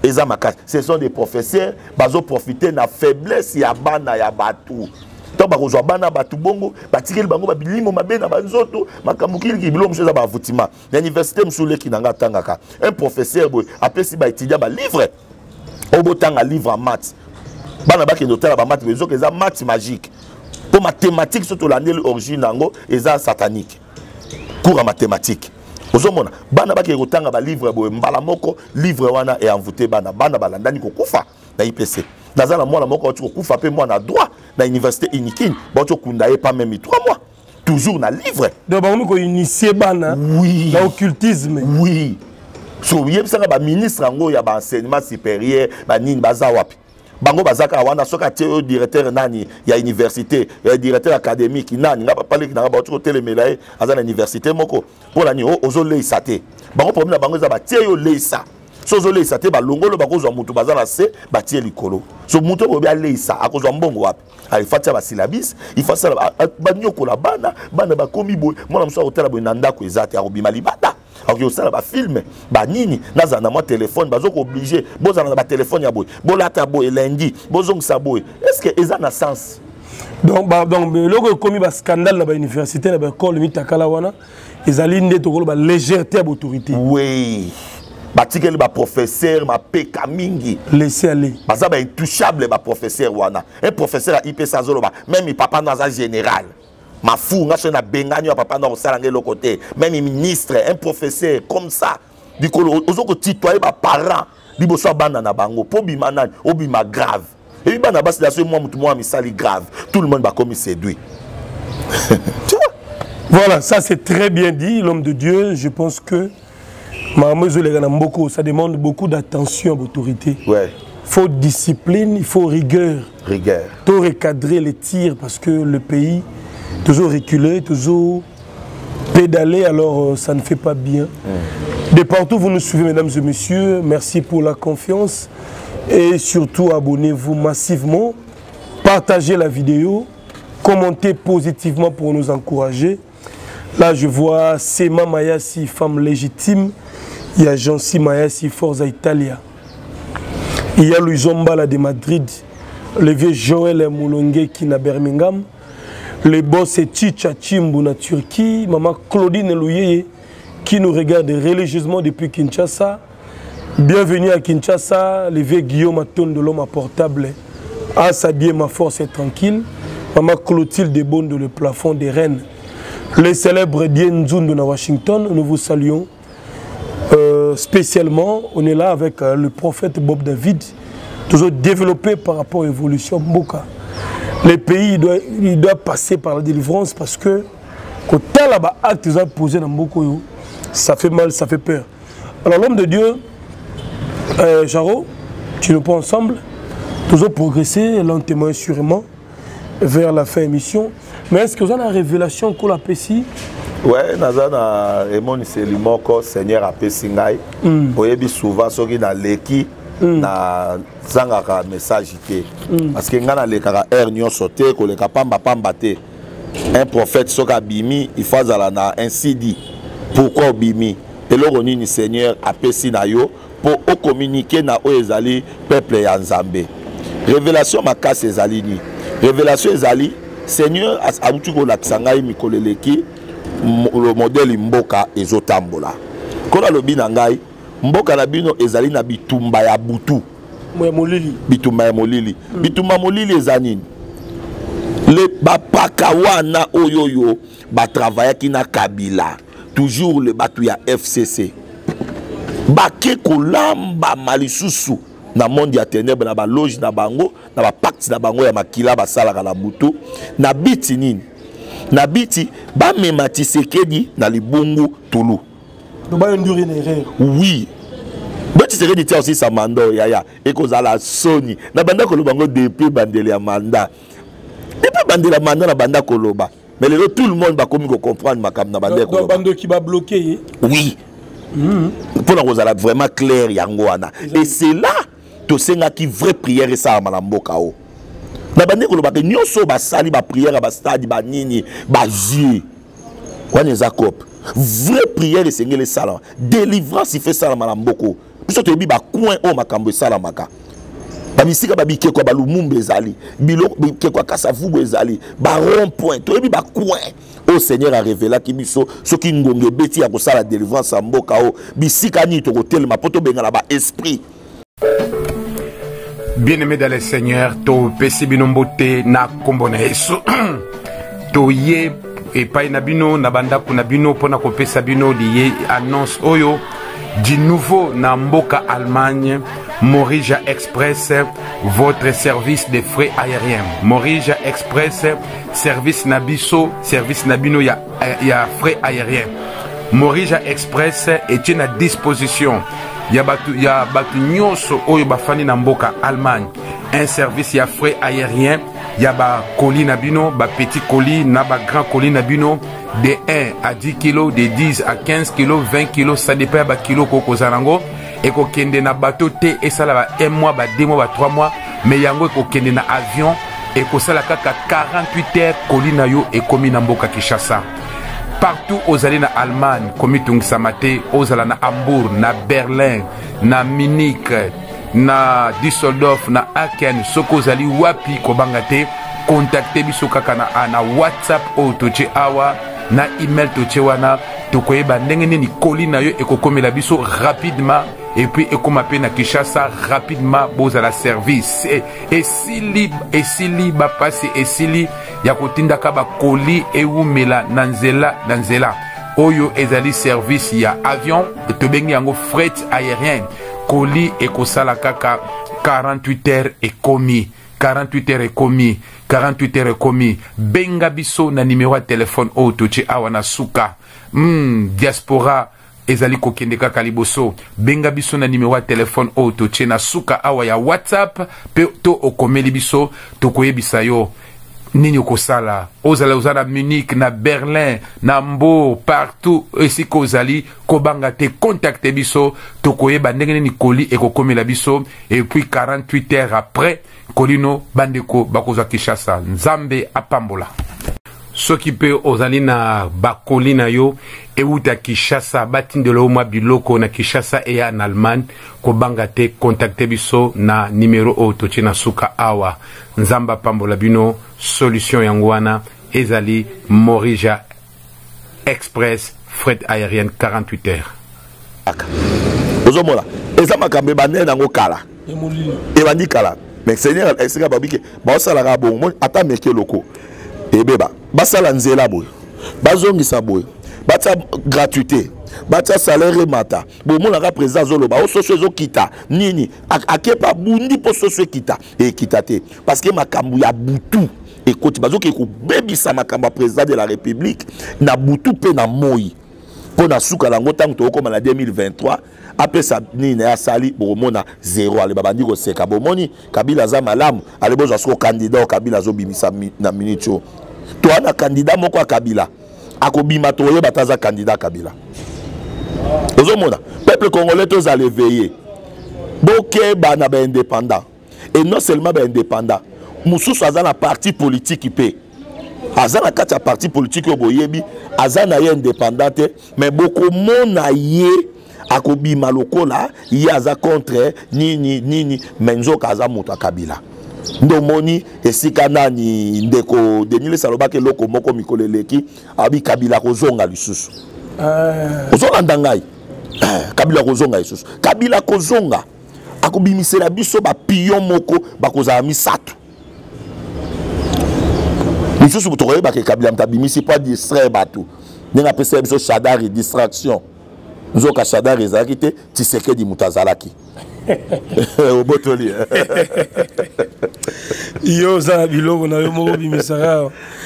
Ce sont des professeurs qui profiter de la faiblesse ya bana ya batu. Tant que bana batu bongo, batikeli bango babilimo mabena banzoto, makamukili ki bilo mseza ba vutima. L'université msule ki nanga tangaka. Un professeur boy appelle si ba étudiant ba livre. Obo tanga livre en maths. Bana ba ki notela ba maths bezo que ça maths magique. Pour mathématiques surtout l'année origine nango eza satanique. Cours en mathématiques. Ozomona bana baki kotanga ba livre boye mbala moko livre wana et envoûté bana balandani ko kufa na IPC nazala mwana moko oti ko kufa pe mwana droit na université Inikine ba oti kunda ye pas même 3 mois toujours na livre donc ba ko initier bana oui na occultisme oui so yebisanga ba ministre ngo ya ba enseignement supérieur ba nini baza wapi bango bazaka wana soka te directeur nani ya université directeur académique nani nga parler ki na ba otiko telemela aza na université moko pour la ni ozo leisa te bango problème na bango za ba tie yo leisa so ozo leisa te ba longolo ba kozwa mutu baza na se ba tie likolo so mutu ko bia leisa akozwa mbongo wapi ali fatia ba syllabus il faut ça ba nyoko la bana ba komi boy mona mso hôtel boy na ndako ezate akobima libada. Alors que ça ba film ba nini naza na moi téléphone bazoko obligé bozana na ba téléphone ya boy bolata boy lundi bozong sa boy est-ce que eza na sens Donc le commis ba scandale dans l'université dans l'école mitakala wana ezali ndé to ba légèreté à autorité. Oui. Batikeli ba professeur ma peka mingi. Laissez aller. Baza ba intouchable ba professeur wana. Un professeur a IP Sazoloba, même il papa dans un général. Ma fou nga na benganyo papa dans salangé le côté. Même ministre, un professeur comme ça. Dikolo ozoko titoyer ba parents, liboso banda na bango, po bimana, obima grave. Et bien, là-bas, c'est moi, misali grave. Tout le monde va comme séduit. Voilà, ça c'est très bien dit, l'homme de Dieu. Je pense que ça demande beaucoup d'attention à l'autorité. Ouais. Il faut discipline, il faut rigueur. Rigueur. Il faut recadrer les tirs parce que le pays, toujours reculé, toujours pédaler, alors ça ne fait pas bien. De partout, vous nous suivez, mesdames et messieurs. Merci pour la confiance. Et surtout, abonnez-vous massivement, partagez la vidéo, commentez positivement pour nous encourager. Là, je vois Sema Mayasi, femme légitime. Il y a Jancy Mayasi, Forza Italia. Il y a Louison Mbala de Madrid. Le vieux Joël Moulongue qui est à Birmingham. Le boss est Chicha Chimbu na Turquie. Maman Claudine Louyeye qui nous regarde religieusement depuis Kinshasa. Bienvenue à Kinshasa, le vieux Guillaume Aton de l'homme à portable. Ah, ça bien, ma force est tranquille. Maman Clotilde de Bonde, le plafond des Rennes. Le célèbre Dien Zundu de Washington, nous vous saluons. Spécialement, on est là avec le prophète Bob David, toujours développé par rapport à l'évolution Mboka. Le pays il doit passer par la délivrance parce que quand tu as là-bas acte posé dans Mboka, ça fait mal, ça fait peur. Alors l'homme de Dieu, Jaro, tu nous prends ensemble, toujours progresser lentement et sûrement vers la fin de l'émission. Mais est-ce que vous avez une révélation qu'on a ici? Oui, nous avons un Seigneur a Pessingaï. Vous avez souvent ce qui est l'équipe na zangaka message. Parce que nous avons un sauté, un prophète soka bimi, il faut un CD. Pourquoi bimi? Et là, on a un Seigneur a Pessingaï. Pour communiquer na oezali peuple ya Nzambe. Révélation makasi ezali ni. Révélation ezali Seigneur abutu ko laksangai mikoleleki le modèle mboka ezotambola. Kola lobi na ngai mboka na bino ezali na bitumba ya butu. Moya molili. Bitumba ya molili. Bitumba molili ezanini. Le bapaka wana oyoyo ba travailler ki na Kabila. Toujours le batu ya FCC. Bake kolamba malisusu na monde ya ténèbres na ba loge na bango na ba pacte na bango ya makila basala na butu na biti nini na biti ba memati sekedi na libungu tulu do ba nduri na erreur. Oui biti sekedi tia aussi sa mando yaya ekozala soni na banda koloba bango depuis bandele ya mandat depuis bandele ya mandat na banda koloba mais lelo tout le monde va comme comprendre makam na banda koloba bando qui va bloquer. Oui. Pour la rosala vraiment clair yangoana. Et c'est là to senga qui vraie prière et ça malamboka o. Na bande ko lobaka nyonso ba sali ba prière ba stade ba nini ba jie. Wana Jacob. Vraie prière et sengele sala. Délivrance il fait ça malamboko. Puisque to bi ba coin o makambo sala maka. Ba misika ba bike ko ba lumumbe ezali. Bilo ke ko kasavugo ezali. Ba rond point. To bi ba coin. Au Seigneur a révélé qui biso ce qui ngonge beti a kosa la délivrance en mboka o bisika ni to hotel ma poto benga là-bas esprit. Bien-aimé dans le Seigneur, to pesi binombote na kombo na Yesu. To ye et pa na bino na banda kuna bino pona ko pesa bino lié annonce oyo du nouveau na mboka Allemagne. Morija Express, votre service de frais aériens. Morija Express, service nabiso, service nabino ya frais aériens. Morija Express est à disposition. Ya batu nyoso oyo bafani na mboka Allemagne. Un service ya frais aériens. Ya ba colis nabino, ba petit colis, na ba grand colis nabino. De 1 à 10 kg, de 10 à 15 kg, 20 kg, ça dépend ba kilo koko zarango. Et ko kende na bateau te et ça là 1 mois, 2 mois, 3 mois, mais yango ko kende na avion et ko sala kaka 48 heures kolina yo et komi na mboka Kinshasa. Partout aux allées na Allemagne, komi tungsamate, aux allées na Hambourg, na Berlin, na Munich, na Düsseldorf, na Aachen, soko zali wapi ko bangate contacter biso kaka na WhatsApp o toche awa na email toche wana tokoyeba ndenge nini colis na yo ekokomela biso rapidement et puis ekoma pe na Kinshasa rapidement bozala service et sili ba passe et sili ya kotindaka ba colis eumela na nzela oyo ezali service ya avion tobengi yango fret aérien colis ekosala kaka 48 heures ekomi 48 heures ekomi 48 heures ekomi benga biso na numéro ya téléphone oyo toche awa na suka diaspora ezali kokende kaka liboso benga biso na numéro ya téléphone oyo toche na suka awa ya WhatsApp pe to okomeli biso tokoyebisa yo nini okosala ozala na Munich na Berlin na Mbo partout esika ozali kobanga te contacte biso tokoyeba ndenge nini colis ekokomela biso et puis 48 heures après kolino bandeko bakozwa Kinshasa nzambe apambola soki pe ozali na bakoli na yo euta Kinshasa batindelo mwa biloko na Kinshasa eya en Allemagne kobanga te contacte biso na numéro oyo toche na suka awa nzamba pambola bino solution yango wana ezali Morija Express fret aérienne 48 heures ozomona eza makambe banene nango kala ebandi kala mais seigneur esika babike baosalaka bongo ata meke loko ebeba basala nzela boy bazongisa boy batia gratuité batia salaire mata bomonaka président zoloba ososo ezokita nini akepa bundi po soso ekita ekita te parce que makambu ya butu ekoti bazoke kobebisa makambu ya président de la république na butu pe na moi po na suka lango tango tokoma na 2023 apesa nini ya sali bomona zéro ale babandi ko seka bomoni Kabila za malamu ale bozo asko candidat Kabila zo bimisa na minute to ana candidat moko a Kabila akobima to ye bataza candidat Kabila ozomona peuple congolais tous allé veiller boke bana ba indépendant et non seulement ba indépendant mususu azana parti politique pe azana kati ya parti politique oboyebi azana ye indépendante mais beaucoup mona ye akobima lokola ye aza contre nini menzo kaza moto Kabila ndomoni esika nani ndeko Denile Salobake loko moko mikoleleki abi Kabila kozonga lisusu ozonga ndangai Kabila kozonga lisusu Kabila kozonga akobimisela biso ba pion moko bakozala misatu lisusu tokoyeba ba ke Kabila mtabimisi pas distraire bato ninga pesa biso Shadari distraction nzoka Shadari ezalaki te Tshisekedi mutazalaki obotoli yo za biloko na yo moko bimisaka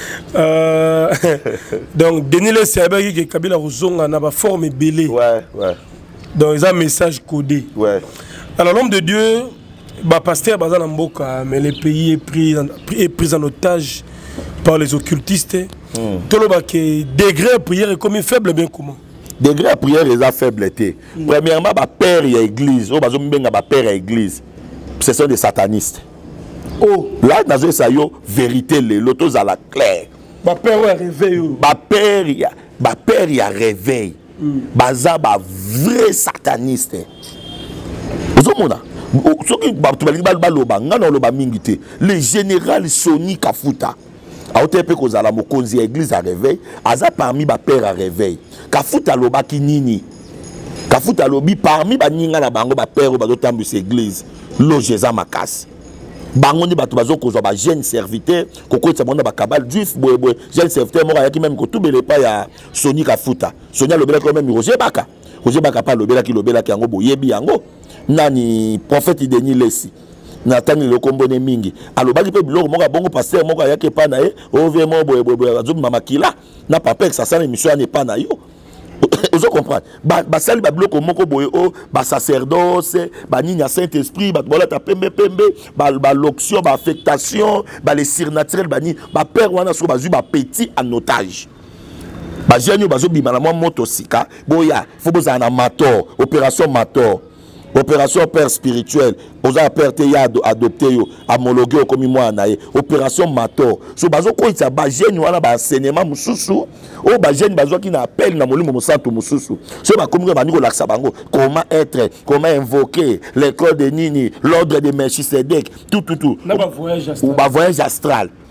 donc Denile Salobake que Kabila kozonga na ba forme belé ouais donc ils ont un message codé ouais alors l'homme de Dieu bah pasteur bazana mboka mais le pays est pris en otage par les occultistes toloba que degré de prière est comme faible bien comment degré de prière est faible été premièrement ba père ya église o bazo mbenga ba père ya église ce sont des satanistes oh là dans ça yo vérité les lotos à la claire ba père ya réveil ba père ya réveil baza ba vrai sataniste ozomona soki bato balingi baloba ngana oloba mingi te le général Soni Kafuta aotepe kozala mokonzi ya église à réveil aza parmi ba père à réveil Kafuta lobaki nini Kafuta lobi parmi baninga na bango ba père bazotambisa église logeza makasi bango ni bato bazokozwa ba jeune serviteur kokoitsa bonda ba kabal juif boye jeune serviteur moko ayaki même kotubele pa ya Soni Kafuta Soni alobelaki même Roger Baka pa lobelaki yango boyebi yango nani prophète Denis Lesi natani le kombone mingi alobaki pe biloko moko bongo pasteur moko ayaki pa na ye ovemo boye azobi mama kila na papa ça ça émission ane pa na yo ozo comprendre ba sali ba biloko moko boye o ba sacerdoce ba ninya Saint-Esprit ba bola ta pembe ba loction ba affectation ba les surnaturel ba ni ba père wana so ba zu ba petit en otage ba jeune ba zo bima na moto sika boya faut boza na mator opération père spirituel oza père te ya adopté yo homologué comme moi naé opération mator so bazo ko itsa ba jeune wana ba enseignement mususu o ba jeune bazo ki na appel na molimo mosanto mususu so ba komi ba niko laksa bango comment être comment invoquer l'école de Nini l'ordre de Melchisedec tout na ba voyage astral ou ba voyage astral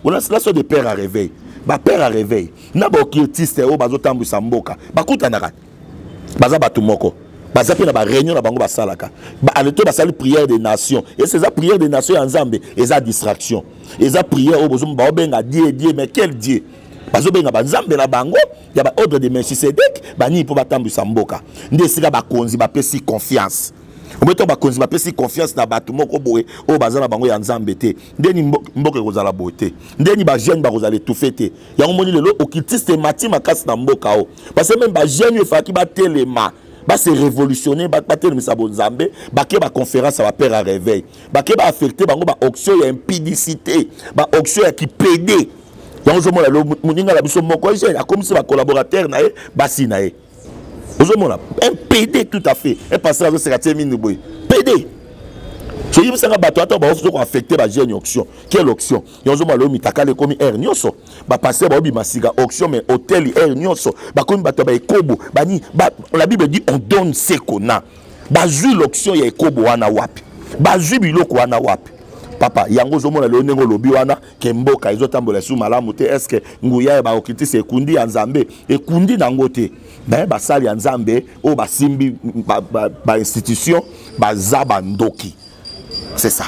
on a là sur des pères à réveil ba père à réveil na ba occultiste o bazo tambusa mboka bakutanaka baza batu moko baza pe na ba réunion na bango basalaka ba aleto basali prière des nations et ces prières des nations en Nzambe eza distraction eza prière o bozo ba obenga Dieu mais quel Dieu bazo benga ba Nzambe na bango ya ba ordre de Melchisedec bani po batambusa mboka nde sika ba konzi ba pesi confiance o meto ba konzi ba pesi confiance na batu moko boye o baza na bango ya Nzambe te ndeni mboka kozala bote ndeni ba jeune ba kozala tout fêter ya ngomoni lelo okitiste mati makasi na mboka o parce que même ba jeune yo faki ba telema ba se révolutionner ba telema sa bonzambe ba ke ba conférence ba père à réveil ba ke ba affecter bango ba auction ya impudicité ba auction ya ki pédé ya ngomona lelo muninga la biso moko jeune a comme si ba collaborateur na ye basi na ye ozomona un PD tout à fait un pasteur de secrétaire minouboy PD so yibi sanga bato ata ba ofso ko affecter ba jeune auction quelle auction yozomona lo mitaka le komi air nyoso ba pasteur ba obi masika auction mais hôtel air nyoso ba komi bato ba ekobo bani ba la Bible dit on donne ce qu'on a ba jui l'auction ya ekobo wana wapi ba jui biloko wana wapi papa yango zomona le onengo lobi wana ke mboka ezotambola sous malamu te est-ce que nguya ba okitisi ekundi ya Nzambe ekundi nango te ben basali ya Nzambe o basimbi ba institution bazaba ndoki c'est ça.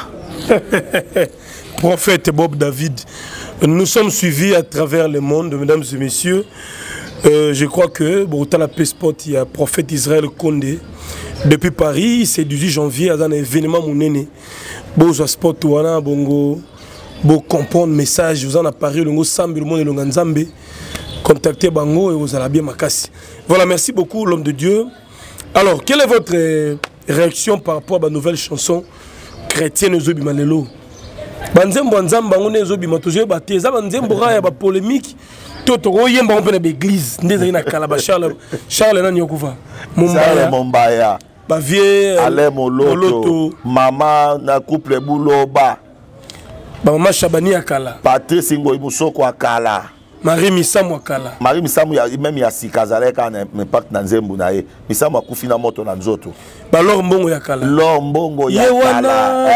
Prophète Bob David, nous sommes suivis à travers le monde, mesdames et messieurs. Je crois que bon, dans la P-Spot, il y a prophète Israël Condé depuis Paris, c'est 18 janvier, à un événement mounene. Bon, spot wana bongo, bon comprendre message, vous en a parlé le mot sambi le monde de Nzambe. Contactez Bango et vous allez bien makasi. Voilà, merci beaucoup l'homme de Dieu. Alors, quelle est votre réaction par rapport à la nouvelle chanson chrétienne Zobi Malelo? Banzembo Nzamba on est Zobi Matoje baté, ça banzembo ya ba polémique. Toto oyemba on peut l'église, ndeza ina kala Charles na nyokuva. Mombaya. Ba vie Ale Moloto. Mama na couple Buloba. Ba mama Shabani akala. Patrice Ngoy Musoko akala. Marie Misamu akala. Marie Misamu ya même ya sikazaleka na impact na nzembu na ye. Misamu akufi na moto na nzoto. Ba lor mbongo yakala. Lor mbongo yakala.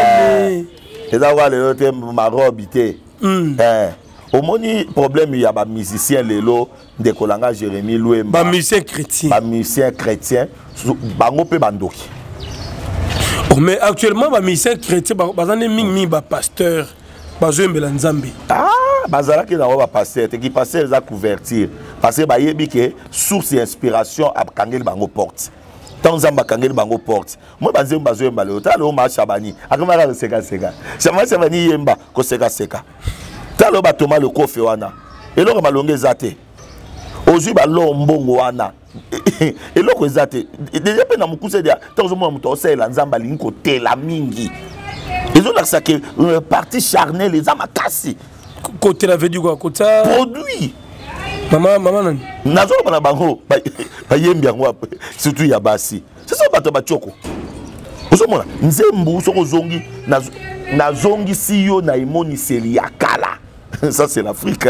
Eza wale yote marobi te. Omoni problème ya ba musicien lelo de kolanga Jérémie Luemba. Ba musicien chrétien. Ba musicien chrétien bango pe bandoki. Mais actuellement ba musicien chrétien bazane mingi ba pasteur bazembela Nzambe. Bazalaki na ba pasteur te ki pasteur za couverture parce que ba yebi ke source d'inspiration a kangeli bango porte. Tant Nzamba kangeli bango porte. Moi banzemba bazemba le talo ma Shabani akamara seka seka. Shabani yemba ko seka seka. Talo ba Thomas le kofe wana. Eloko malonge zate. Ozu ba lo mbongo wana. Eloko zate. Déjà pe na mukuse dia tant mo muto osela Nzamba linko tela mingi. Ils ont l'accès que partie charnelle les amakasi. Côté la veille du quoi côté produit. Maman nani. Nazo bana bango ba yembi yango surtout ya basi. C'est ça bato ba choko. Osomona nzembu soko zongi na zongi siyo na imoni seli ya kala. Ça c'est l'Afrique.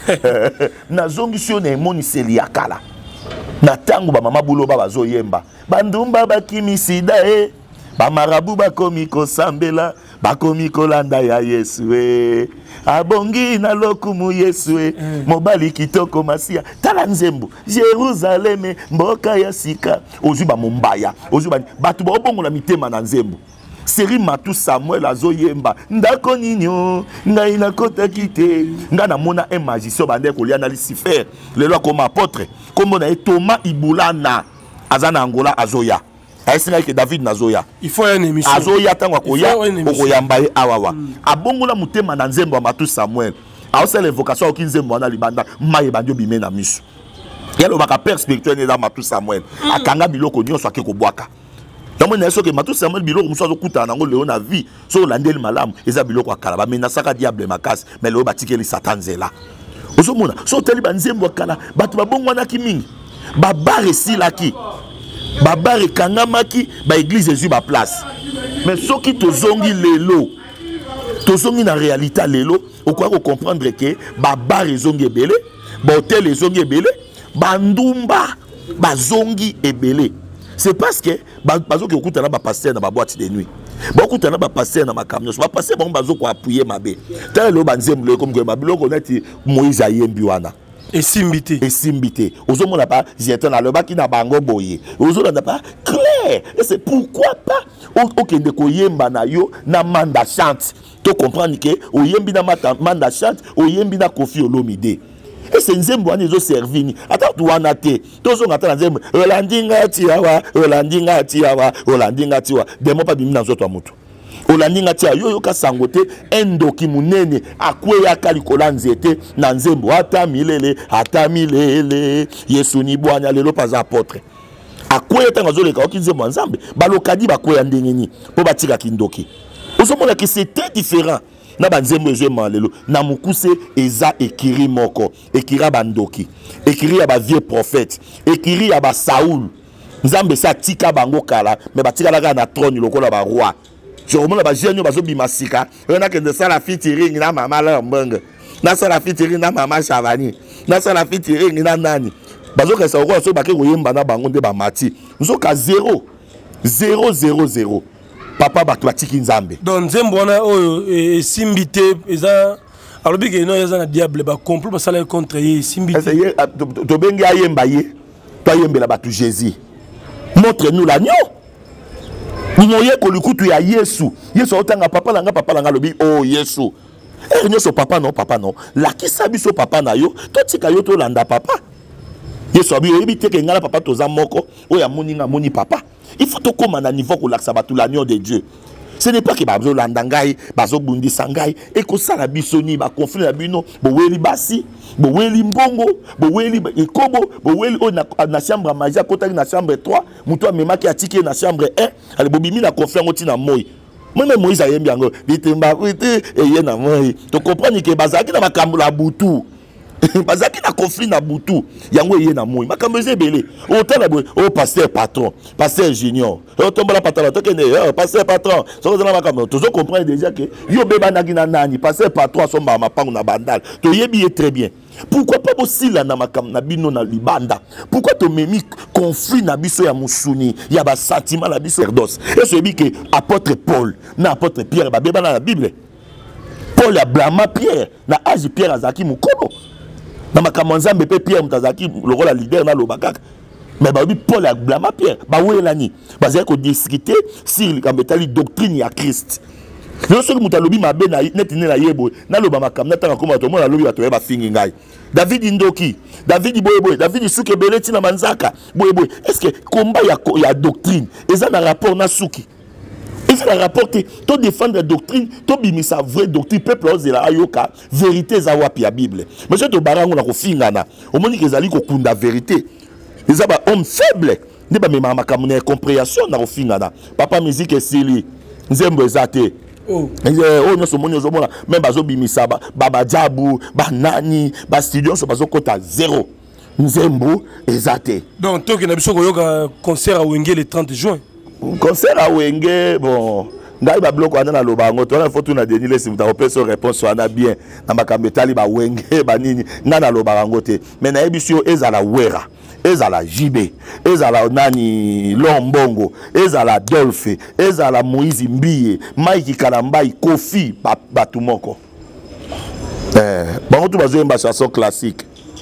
Na zongi siyo na imoni seli ya kala. Na tango ba mama bulo ba bazo yemba. Bandumba bakimisida ba marabu bakomi kosambela bakomi kolanda ya Yesu abongi na lokumu Yesu mobali kitoko masia tala nzembo Jerusalem mboka ya sika ozuba mombaya ozuba batu ba obongo na mitema na nzembo Seri Matu Samuel azoyemba ndako ninyo ngai na kota kite nga na mona un magicien bande ko lia na Lucifer lelo comme apôtre comme na Thomas Ibulana azana Angola azoya. Que David Nazoya. Il faut une émission. Azoya tangwa koya okoyambaye awawa. Abongola mutema na nzembo wa Matu Samuel. Aosa l'invocation au nzembo wana libanda maye bandio bime na misu. Yalo baka père spirituel na Matu Samuel. Akanga biloko nyonso akeko bwaka. Tamo na so ke Matu Samuel biloko muso azokuta nango leo na vie. So landeli malamu eza biloko akala ba mena saka diable makasi mais leo batikeli Satan zela. Osomona so teli banzembo akala batu babongo na kimingi. Babare silaki. Babare kangamaki ba église Jésus ba place. Mais ceux qui tozongi lelo tozongi na réalité lelo on croit comprendre que babare zongi ebele, ba hôtel zongi ebele, bandumba ba zongi ebele. C'est parce que bazo ki okuta na ba pasteur na ba boîte de nuit. beaucoup de gens passer dans ma camion va passer bon bazo ko appuyer mabe tel le banzemble comme que mabilo connaît Moïse ayembi wana et simbité ozomona pas j'étais dans le baki na bango boye ozomona pas clair et c'est pourquoi pas okende ko yemba na yo na manda chante to comprendre que oyembi na manda chante oyembi na Kofi Olomide. Et c'est nzembo wana ezo servini ata tuwana te tozo ngata nzembo olandinga tiwa demo pa bimina nzoto ya mutu olandinga tia yo ka sangote endoki munene akwe ya kalikola nzete na nzembo ata milele Yesu ni bwana lelo pas apôtre akwe tanga zo leka okinzembo nzambe balokadi bakwe ya ndengeni po batika kindoki osomona que c'était différent. Na banzembo ezema lelo na mukuse eza ekiri moko ekira bandoki ekiri ya ba vieux prophète ekiri ya ba Saoul nzambe sa tika bango kala me batika la na trône lokola ba roi je remona ba jeune bazo bimasika na kende sala featuring na mama la mbanga na sala featuring na mama Chavani na sala featuring na nani bazo kesa ko so bake koyemba na bango nde ba mati nzoka 0 papa batiki nzambe donc nzembo wana oyo simbité eza alobi ke no eza na diable ba complot ba sala contre ye simbité to bengi ayemba ye to ayembela batu Jésus montre nous l'agneau moye ko likutu ya Yesu otanga papa langa lobi oh Yesu nyoso papa non la kisa biso papa na yo to tika yo to landa papa Yesu abi oyebite ke ngala papa toza moko oya moni papa. Il faut tout comme à niveau pour l'accepter tout l'agneau de Dieu. Ce n'est pas que bazo landangai, bazo bundi sangai, et que ça la bisoni, ba conflit la bino, bo weli basi, bo weli mbongo, bo weli ekobo, bo weli o na chambre magia, kota na chambre 3, muto mema ki atike na chambre 1, ale bobimi na conflit ngoti na moi. Moi Moïse ayembi yango, bitemba wite e ye na moi. Tu comprends que bazaki na makambo la butu. Bazaki na conflit na butu yango ye na moi makambo ezebele otala boy o pasteur patron pasteur junior o tombola patron to kende pasteur patron so za makambo to zo comprendre déjà que yo beba na gina nani pasteur patron somba mapango na bandal to yebi très bien. Pourquoi pas bosila na makambo na bino na libanda? Pourquoi to memi conflit na biso ya musuni ya ba sentiment na biso dos et ce bi que apôtre Paul na apôtre Pierre ba beba na la Bible Paul a blâma Pierre na agi Pierre azaki mukolo na makamanza mbepé Pierre mutazaki le rôle leader na lobakaka mais ba Paul a blâma Pierre ba welani bazali ko discuter sur la doctrine ya Christ. Le seul mutalobi mabe na netine na yebo na loba makam na tanga koma to mona lobi bato ba fingi ngai David Ndoki David boyeboy David suki beleti na manzaka boyeboy est-ce que combat ya doctrine eza na rapport na suki il faut rapporter, to défendre la doctrine, to bimisa vraie doctrine, peuple ozela ayoka, vérité za wapi ya Bible. Mais je te barango na ko fingana, au moni que zali ko kunda vérité. Les aba homme faible, ne ba mema makamune compréhension na ko fingana. Papa musique esili, nzembo ezate. Oh no so moni ozomona, même bazo bimisa baba jabu, ba nani, ba studio so bazo kota 0. Nzembo ezate. Donc to ke na biso ko yoka concert à Wenge le 30 juin. Concert à Wenge, bon, ngai ba bloko ana na lobango, to na photo na Denis les muta opeso réponse wana bien. Na makambe tali ba Wenge ba nini, nga na lobango te. Mais na ebisio ezala wera, ezala jibe, ezala nani Lombongo, ezala Dolphe, ezala Moïse Mbiye, Mike Kalambai, Kofi batu moko. Bango tu bazo yemba chanson classique.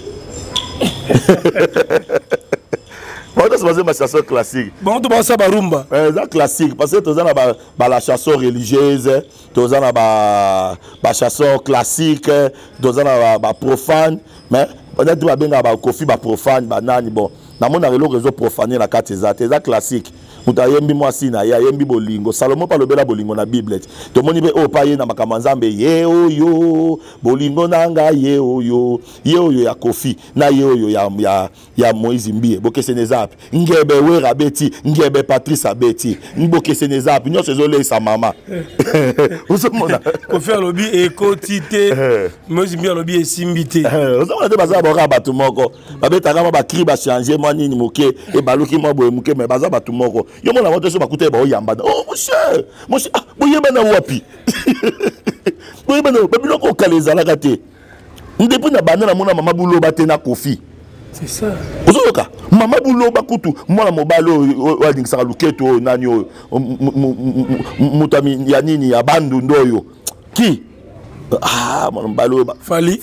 Bon, c'est ma chanson classique. Bon, tu penses à Barumba. C'est classique parce que tu as la chanson religieuse, tu as la chanson classique, tu as la profane. Mais peut-être tu as bien la Kofi profane, banani bon. Na mon arelo réseau profaner la carte c'est classique. Muta yembi mwasi na ya yembi bolingo. Salomon pa lobela bolingo na Bible. To moni be o paye na makamanzambe ye oyo bolingo nanga ye oyo ya Kofi na ye oyo ya Moïse Mbiye. Bokese nezap. Ngebe wera beti, ngebe Patrice abeti. Mbokese nezap. Nyo sezole sa mama. Osomona Kofi alobi ekotite. Moïse Mbiye alobi esimbite. Osomona te baza bora batu moko. Babeta kama ba cri ba changer moi nini moke e baluki mo boye moke mais baza batu moko. Yo mona wote so bakute ba oyamba. Oh monsieur ah boyeba na wapi. Boyeba na babilo ko kaleza la kate. Ndepu na banana mona mama bulo bate na Kofi. C'est ça. Ozoka mama buloba kutu mwana mobalo wadingisaka luketo nani oyo mutami ya nini ya bandu ndoyo ki mwana mobalo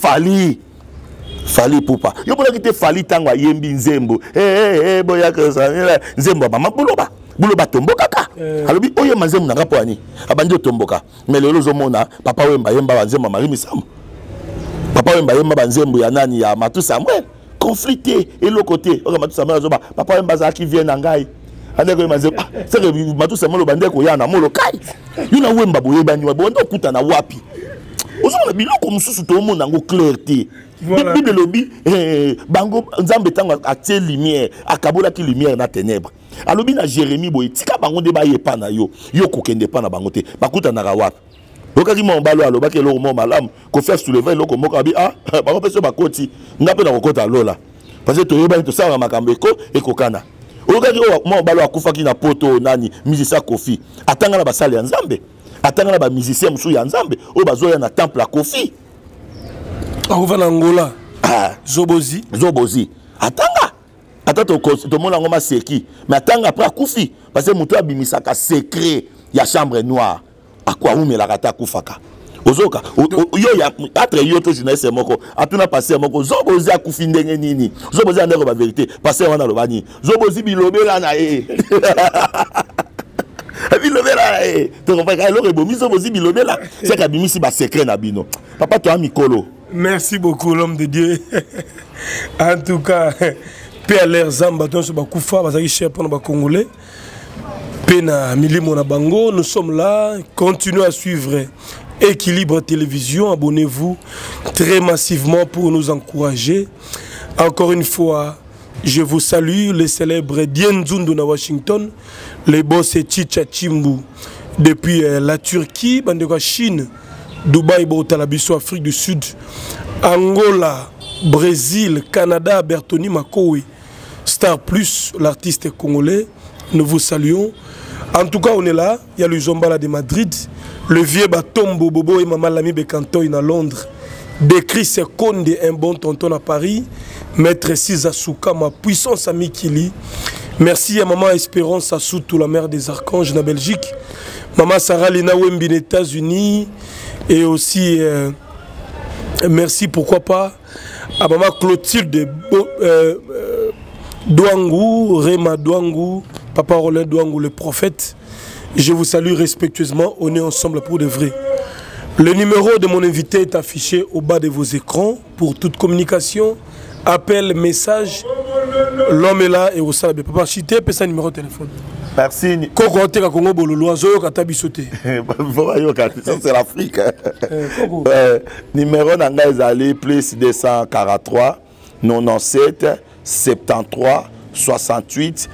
fali pupa yo bona kite fali tango ayembi nzembo boya kesa nzembo mama buloba tombokaka alobi oyo manzembo nanga po ani abandi otomboka mais lelo zomona papa wemba yemba banzembo mari misambo papa wemba yemba banzembo ya nani ya Matu Samuel conflicté et le côté oka Matu Samuel azoba papa wemba za qui vient nangai ande ko manzembo c'est que Matu Samuel bande ko ya na molo kai yuna wemba boye bani wa bondo kuta na wapi ozomona biloko mususu to mona ngo clarté bible lobi bango nzambe tango atie lumière akabola ki lumière na ténèbres alobi na Jérémie boye tika bango de ba yepa na yo kokende pa na bango te bakuta na wapi okaki mo mbalo aloba ke lo mo malamu ko faire soulever loko moko abi bango peso bakoti ngape na kokota lola parce que to yoba to sala makambo ekokana okaki mo mbalo akufaki na poto nani musicien Kofi atanga na basali ya nzambe atanga na ba musicien musu ya nzambe o bazoya na temple ya Kofi akufa na Angola Zobozi atanga atata to mona ngoma seki mais atanga après akufi parce que mutu abimisaka secret ya chambre noire akwa umela kata kufaka ozoka yo ya atre yo to journaliste moko atuna passer moko Zobozi akufi ndenge nini Zobozi andeko ba vérité passer wana lobani Zobozi bilobela na bilobela to ko ka lo rebomi Zobozi bilobela c'est ka bimisi ba secret na bino papa to amikolo. Merci beaucoup l'homme de Dieu. En tout cas, PLR Zamba donc sur Bakoufa, bazaki cher pour nos Congolais. Pena Milimo na Bango, nous sommes là, continuez à suivre Équilibre Télévision, abonnez-vous très massivement pour nous encourager. Encore une fois, je vous salue les célèbres Dien Zundu na Washington, les boss Chicha Chimbu depuis la Turquie, Bandega Chine, Dubaï, Botalabiso, Afrique du Sud, Angola, Brésil, Canada, Bertoni Makowe, Star Plus, l'artiste congolais. Nous vous saluons. En tout cas, on est là. Il y a le Zombala de Madrid, le vieux Batombo Bobo et Maman Lami Bekantoy à Londres, Décris Sekonde, un bon tonton à Paris, Maître Sizasuka, ma puissance amie Kili. Merci à Maman Espérance Assoutou, la mère des archanges, en Belgique. Maman Sarah Lina Wembi, aux États-Unis. Et aussi, merci, pourquoi pas, à Maman Clotilde Douangou, Rema Douangou, Papa Roland Douangou, le prophète. Je vous salue respectueusement, on est ensemble pour de vrai. Le numéro de mon invité est affiché au bas de vos écrans pour toute communication, appel, message. L'homme est là et au salon. Papa Chité, paie ça numéro de téléphone. Merci. Koko Teka Congo Bololo, Zoyo Katabisote. C'est l'Afrique. Numéro nanga ezali plus 243 97 73 68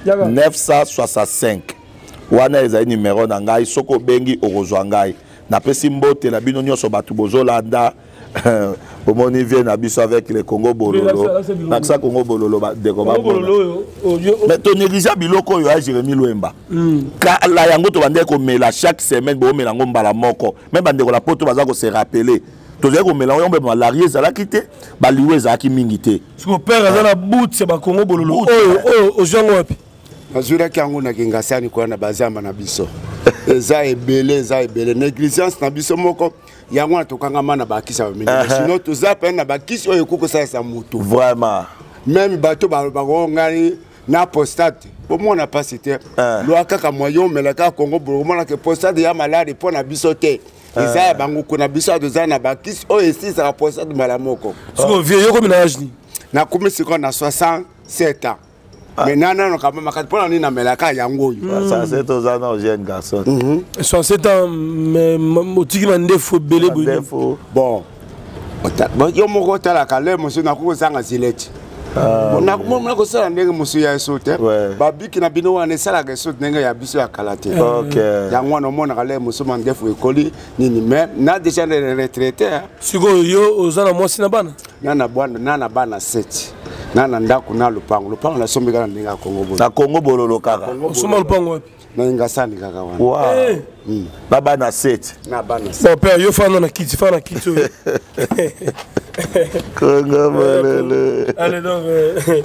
965. Wana ezali numéro nanga soko bengi okozwa ngai. Napesi mbote na bino nyonso batu bozolanda. Omoni vient na biso avec le Congo Bololo. Naksa Congo Bololo deko ba bololo. Mais to négliger biloko yo a Jérémie Luemba. Ka la yango to bande ko mela chaque semaine bo mela ngomba la moko. Même bande ko la poto baza ko se rappeler. To zeko mela yombe ba la rieza la kité, ba liwe za ki mingité. Siko père aza na bout se ba Congo Bololo. O jango wapi? Azura kango na kingasani kwa na bazamba na biso. Eza ebele négligence na biso moko. Yango atokanga mana bakisa ba minene sinon to zape na bakisi oyo kuko sa mutu vraiment même bato ba ngani na postate pour moi na pas cité lo akaka moyo melaka Congo Bololo mona ke postate ya malade pour na biso te eza bango kuna biso adoza na bakisi oyo esi sa postate malamoko so vieux yoko minage ni na komisi ko na 67 ans. Mais non, quand même, quand on est dans Melaka, yango. Ça c'est aux ans jeune garçon. 67 ans, mais motivé un défaut belé bon. Bon, yo moko tala kale monsieur na ko sanga sileti. Bon na ko sala ndenge monsieur ya sote. Ba biki na bino wana sala ke sote ndenge ya biso ya kalate. OK. Yango na mona kale monsieur man défaut ekoli nini mais na déjà retraité. Siko yo ozana mwasi na bana. Nana bwana nana bana 7. Nana ndaku na lupango na sombe kana ndinga Congo Bololo. Na Congo Bololo kaka. Soma lupango wapi? Na ingasani kaka wana. Wow. Na bana 7. Na bana 7. Bon père yo fana na kiti Congo Bololo. Allez donc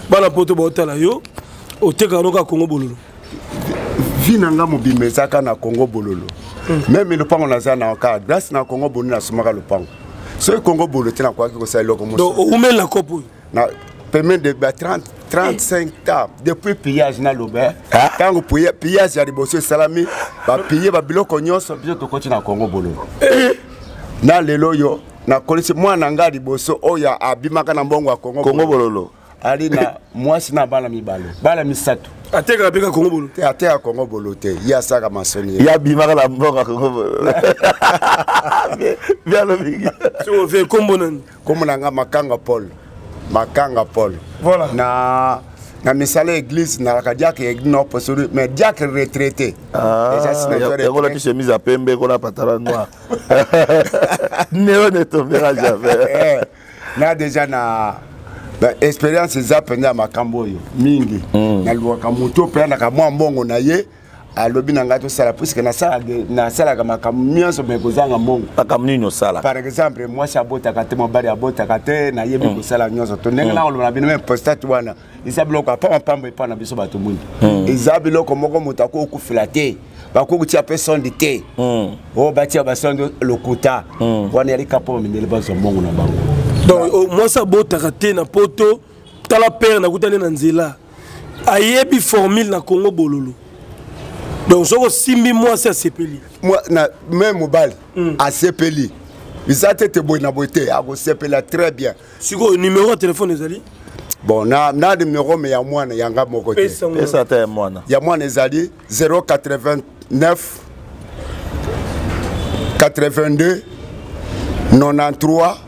bana poto baotala yo oteka noka Congo bololo vinanga mobimezaka na Congo bololo même lopango naza na ka grâce na Congo bololo na somaka lopango so Congo bololo tena kwa ki ko sa loko mo donc umela kopo na paiement de 35 ans depuis pillage na lobe tango pillage ya liboso salami ba piller ba biloko nyonso biso to koti na Congo bololo na lelo yo na kolisi mwana nga liboso oya abimaka na mbongo ya Congo bololo ali na mwasi na bana mibale bana misatu ateka peka Congo bololo te ateka Congo bololo te ya saka masoni ya bimaka na mbongo ya Congo bololo bien le bigi so fait kombo nani kombo nanga Makanga Paul voilà na misala église na la diak no posori mais diak retraité déjà c'est on a qui chemise à pembe qu'on a pantalon noir ne ne tombera jamais na déjà na expérience za penda makambo yo mingi na luaka moto pe na ka mwa mbongo na ye alobi na ngato sala puisque na sala ka makamio so me kozanga mbongo makamio sala par exemple moi ça bota ka te mo bari abota ka te na yebi ko sala nyonso to nenga na lo na bino même postat wana isabilo ko pa pamba pa na biso bato mwindi isabilo ko moko mutako ku filate ba ko kutia personne de te o batia ba son lokuta wana yali kapo mindele ba so mbongo na bango donc moi ça bota ka te na poto tala père na kutale na nzela ayebi formule na Congo bololo. Donc, je simbi moi c'est sepeli. Moi na même mobile à sepeli. Ils ont été bon na beauté, à sepeli très bien. Siko numéro de téléphone ezali? Bon na numéro mais ya moi na yanga moko te. Pesa ta moi na. Ya moi ezali 089 82 93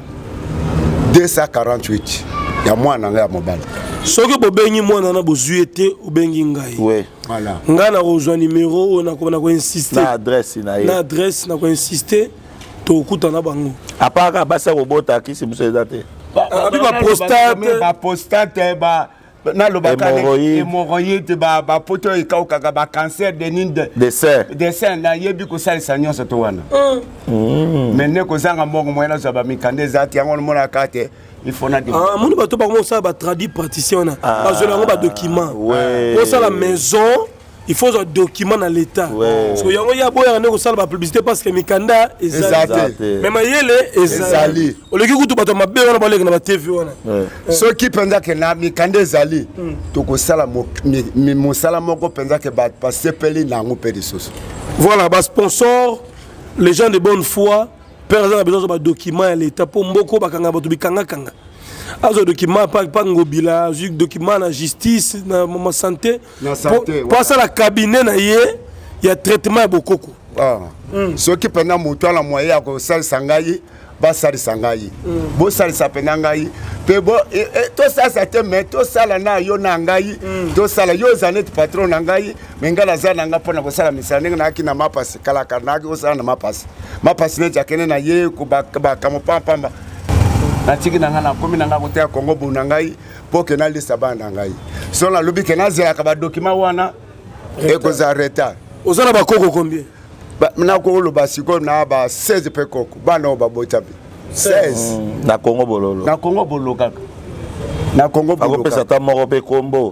248. Ya moi na nga mobile. Soki bobengi mwana na bozuete obengi ngai. Oui. Voilà. Nga na rejoint numéro na ko insister. Na adresse na ye. Na adresse na ko insister to kuta na bango. Apaka basa robota ki se muso date. Abi ba prostate ba na lo bakane hémorroïde ba poto ikauka ba cancer de ninde de sein na yebi ko sali sanyo so to wana. Menne ko zanga mbongo moyena zo ba mikande zati yango mona kate. Il faut na mon bateau par contre ça va traduire praticien on a parce que là on va document pour ça la maison il faut un document dans l'état parce que yango ya boya ne ko sala ba publicité parce que mikanda ezali mais mayele ezali o leki kutu bato mabe wana ba leki na ba TV wana ceux qui pensa que na mikanda ezali to ko sala mo sala moko pensa que ba sepeli na ngo pe disoso voilà ba sponsor les gens de bonne foi. Personne a besoin de documents à l'état pour mboko bakanga bato bikanga kanga. Azo document pas ngobila, document na justice na ma santé. Na santé. Pour ça la cabinet na yé, il y a traitement bokoko. Ah. Ceux qui pendant moto la moyen ko sal sangai ba sal sangai. Bo sal sapena ngai. Pe bo to ça ça te met to sala na yo na ngai. To sala yo zanet patron na ngai. Mengala zana nga pona ko sala misane na kina mapasi kala kanaki o sala na mapasi. Mapasi ne jakene na ye ko ba kamo pamba. Na tiki na nga na komi na nga ko te Congo bu na ngai po ke na lista ba na ngai. So na lobi ke na zela ka ba document wana e ko za retard. O sala ba koko combien? Ba na ko lo ba siko na ba 16 pe koko. Ba no ba botabi. 16 na Congo bololo. Na Congo bololo kaka. Na Congo bololo. Ako pesa ta moko pe kombo.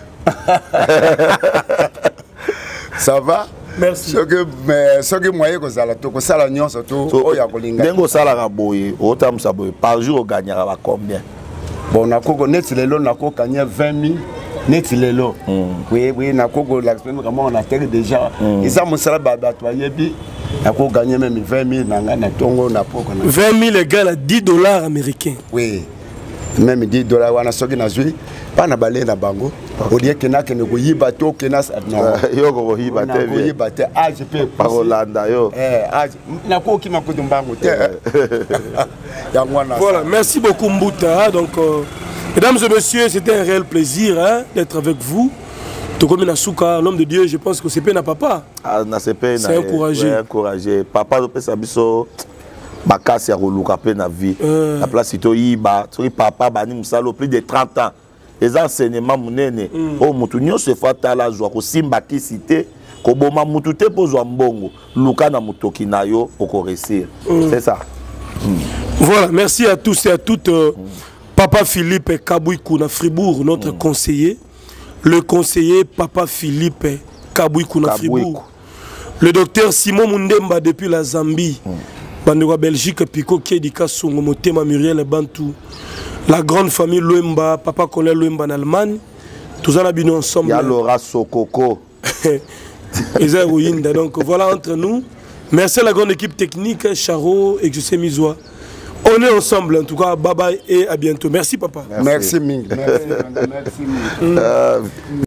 Ça va? Merci. Ce que moi ko sala to ko sala nyonso to oya ko linga. Dengo sala ka boye, otam sa boye. Par jour on gagnera ba combien? Bon na koko net lelo na ko gagner 20 000 net lelo. Oui na koko la semaine comment on a terre déjà. Et ça mon sala ba to yebi na ko gagner même 20 000 na tongo na poko na. 20 000 égale à $10 américains. Oui. Même $10 wana soki na zui pas na balé na bango. Au lieu que na ke ko yiba to ke na non yo ko yiba te bien. Yiba te je peux pas Hollanda yo. Na ko ki makudu mbango te. Voilà, merci beaucoup Mbuta. Donc mesdames et messieurs, c'était un réel plaisir d'être avec vous. Tokomi Nasuka, l'homme de Dieu, je pense que c'est pas papa. Ah na c'est pas c'est encouragé. Papa do pesa biso bakasi ya koluka pe na vie. La place ito yiba, so papa bani musalo plus de 30 ans. Les enseignements munene o mutu nyonso fata la joie ko simba kisite ko boma mutu te pozwa mbongo luka na mutoki na yo oko réussir. C'est ça. Voilà, merci à tous et à toutes. Papa Philippe Kabouikou na Fribourg, notre conseiller. Le conseiller Papa Philippe Kabouikou na Fribourg. Le docteur Simon Mundemba depuis la Zambie. Bandera Belgique, Pico Kiedika Songo, Motema Muriel Bantou. La grande famille Luemba, Papa Colin Luemba en Allemagne. Tous en habitons ensemble. Il y a Laura Sokoko. Donc voilà entre nous. Merci à la grande équipe technique, Charo et José Mizoua. On est ensemble en tout cas. Bye bye et à bientôt. Merci papa. Merci Ming. Merci.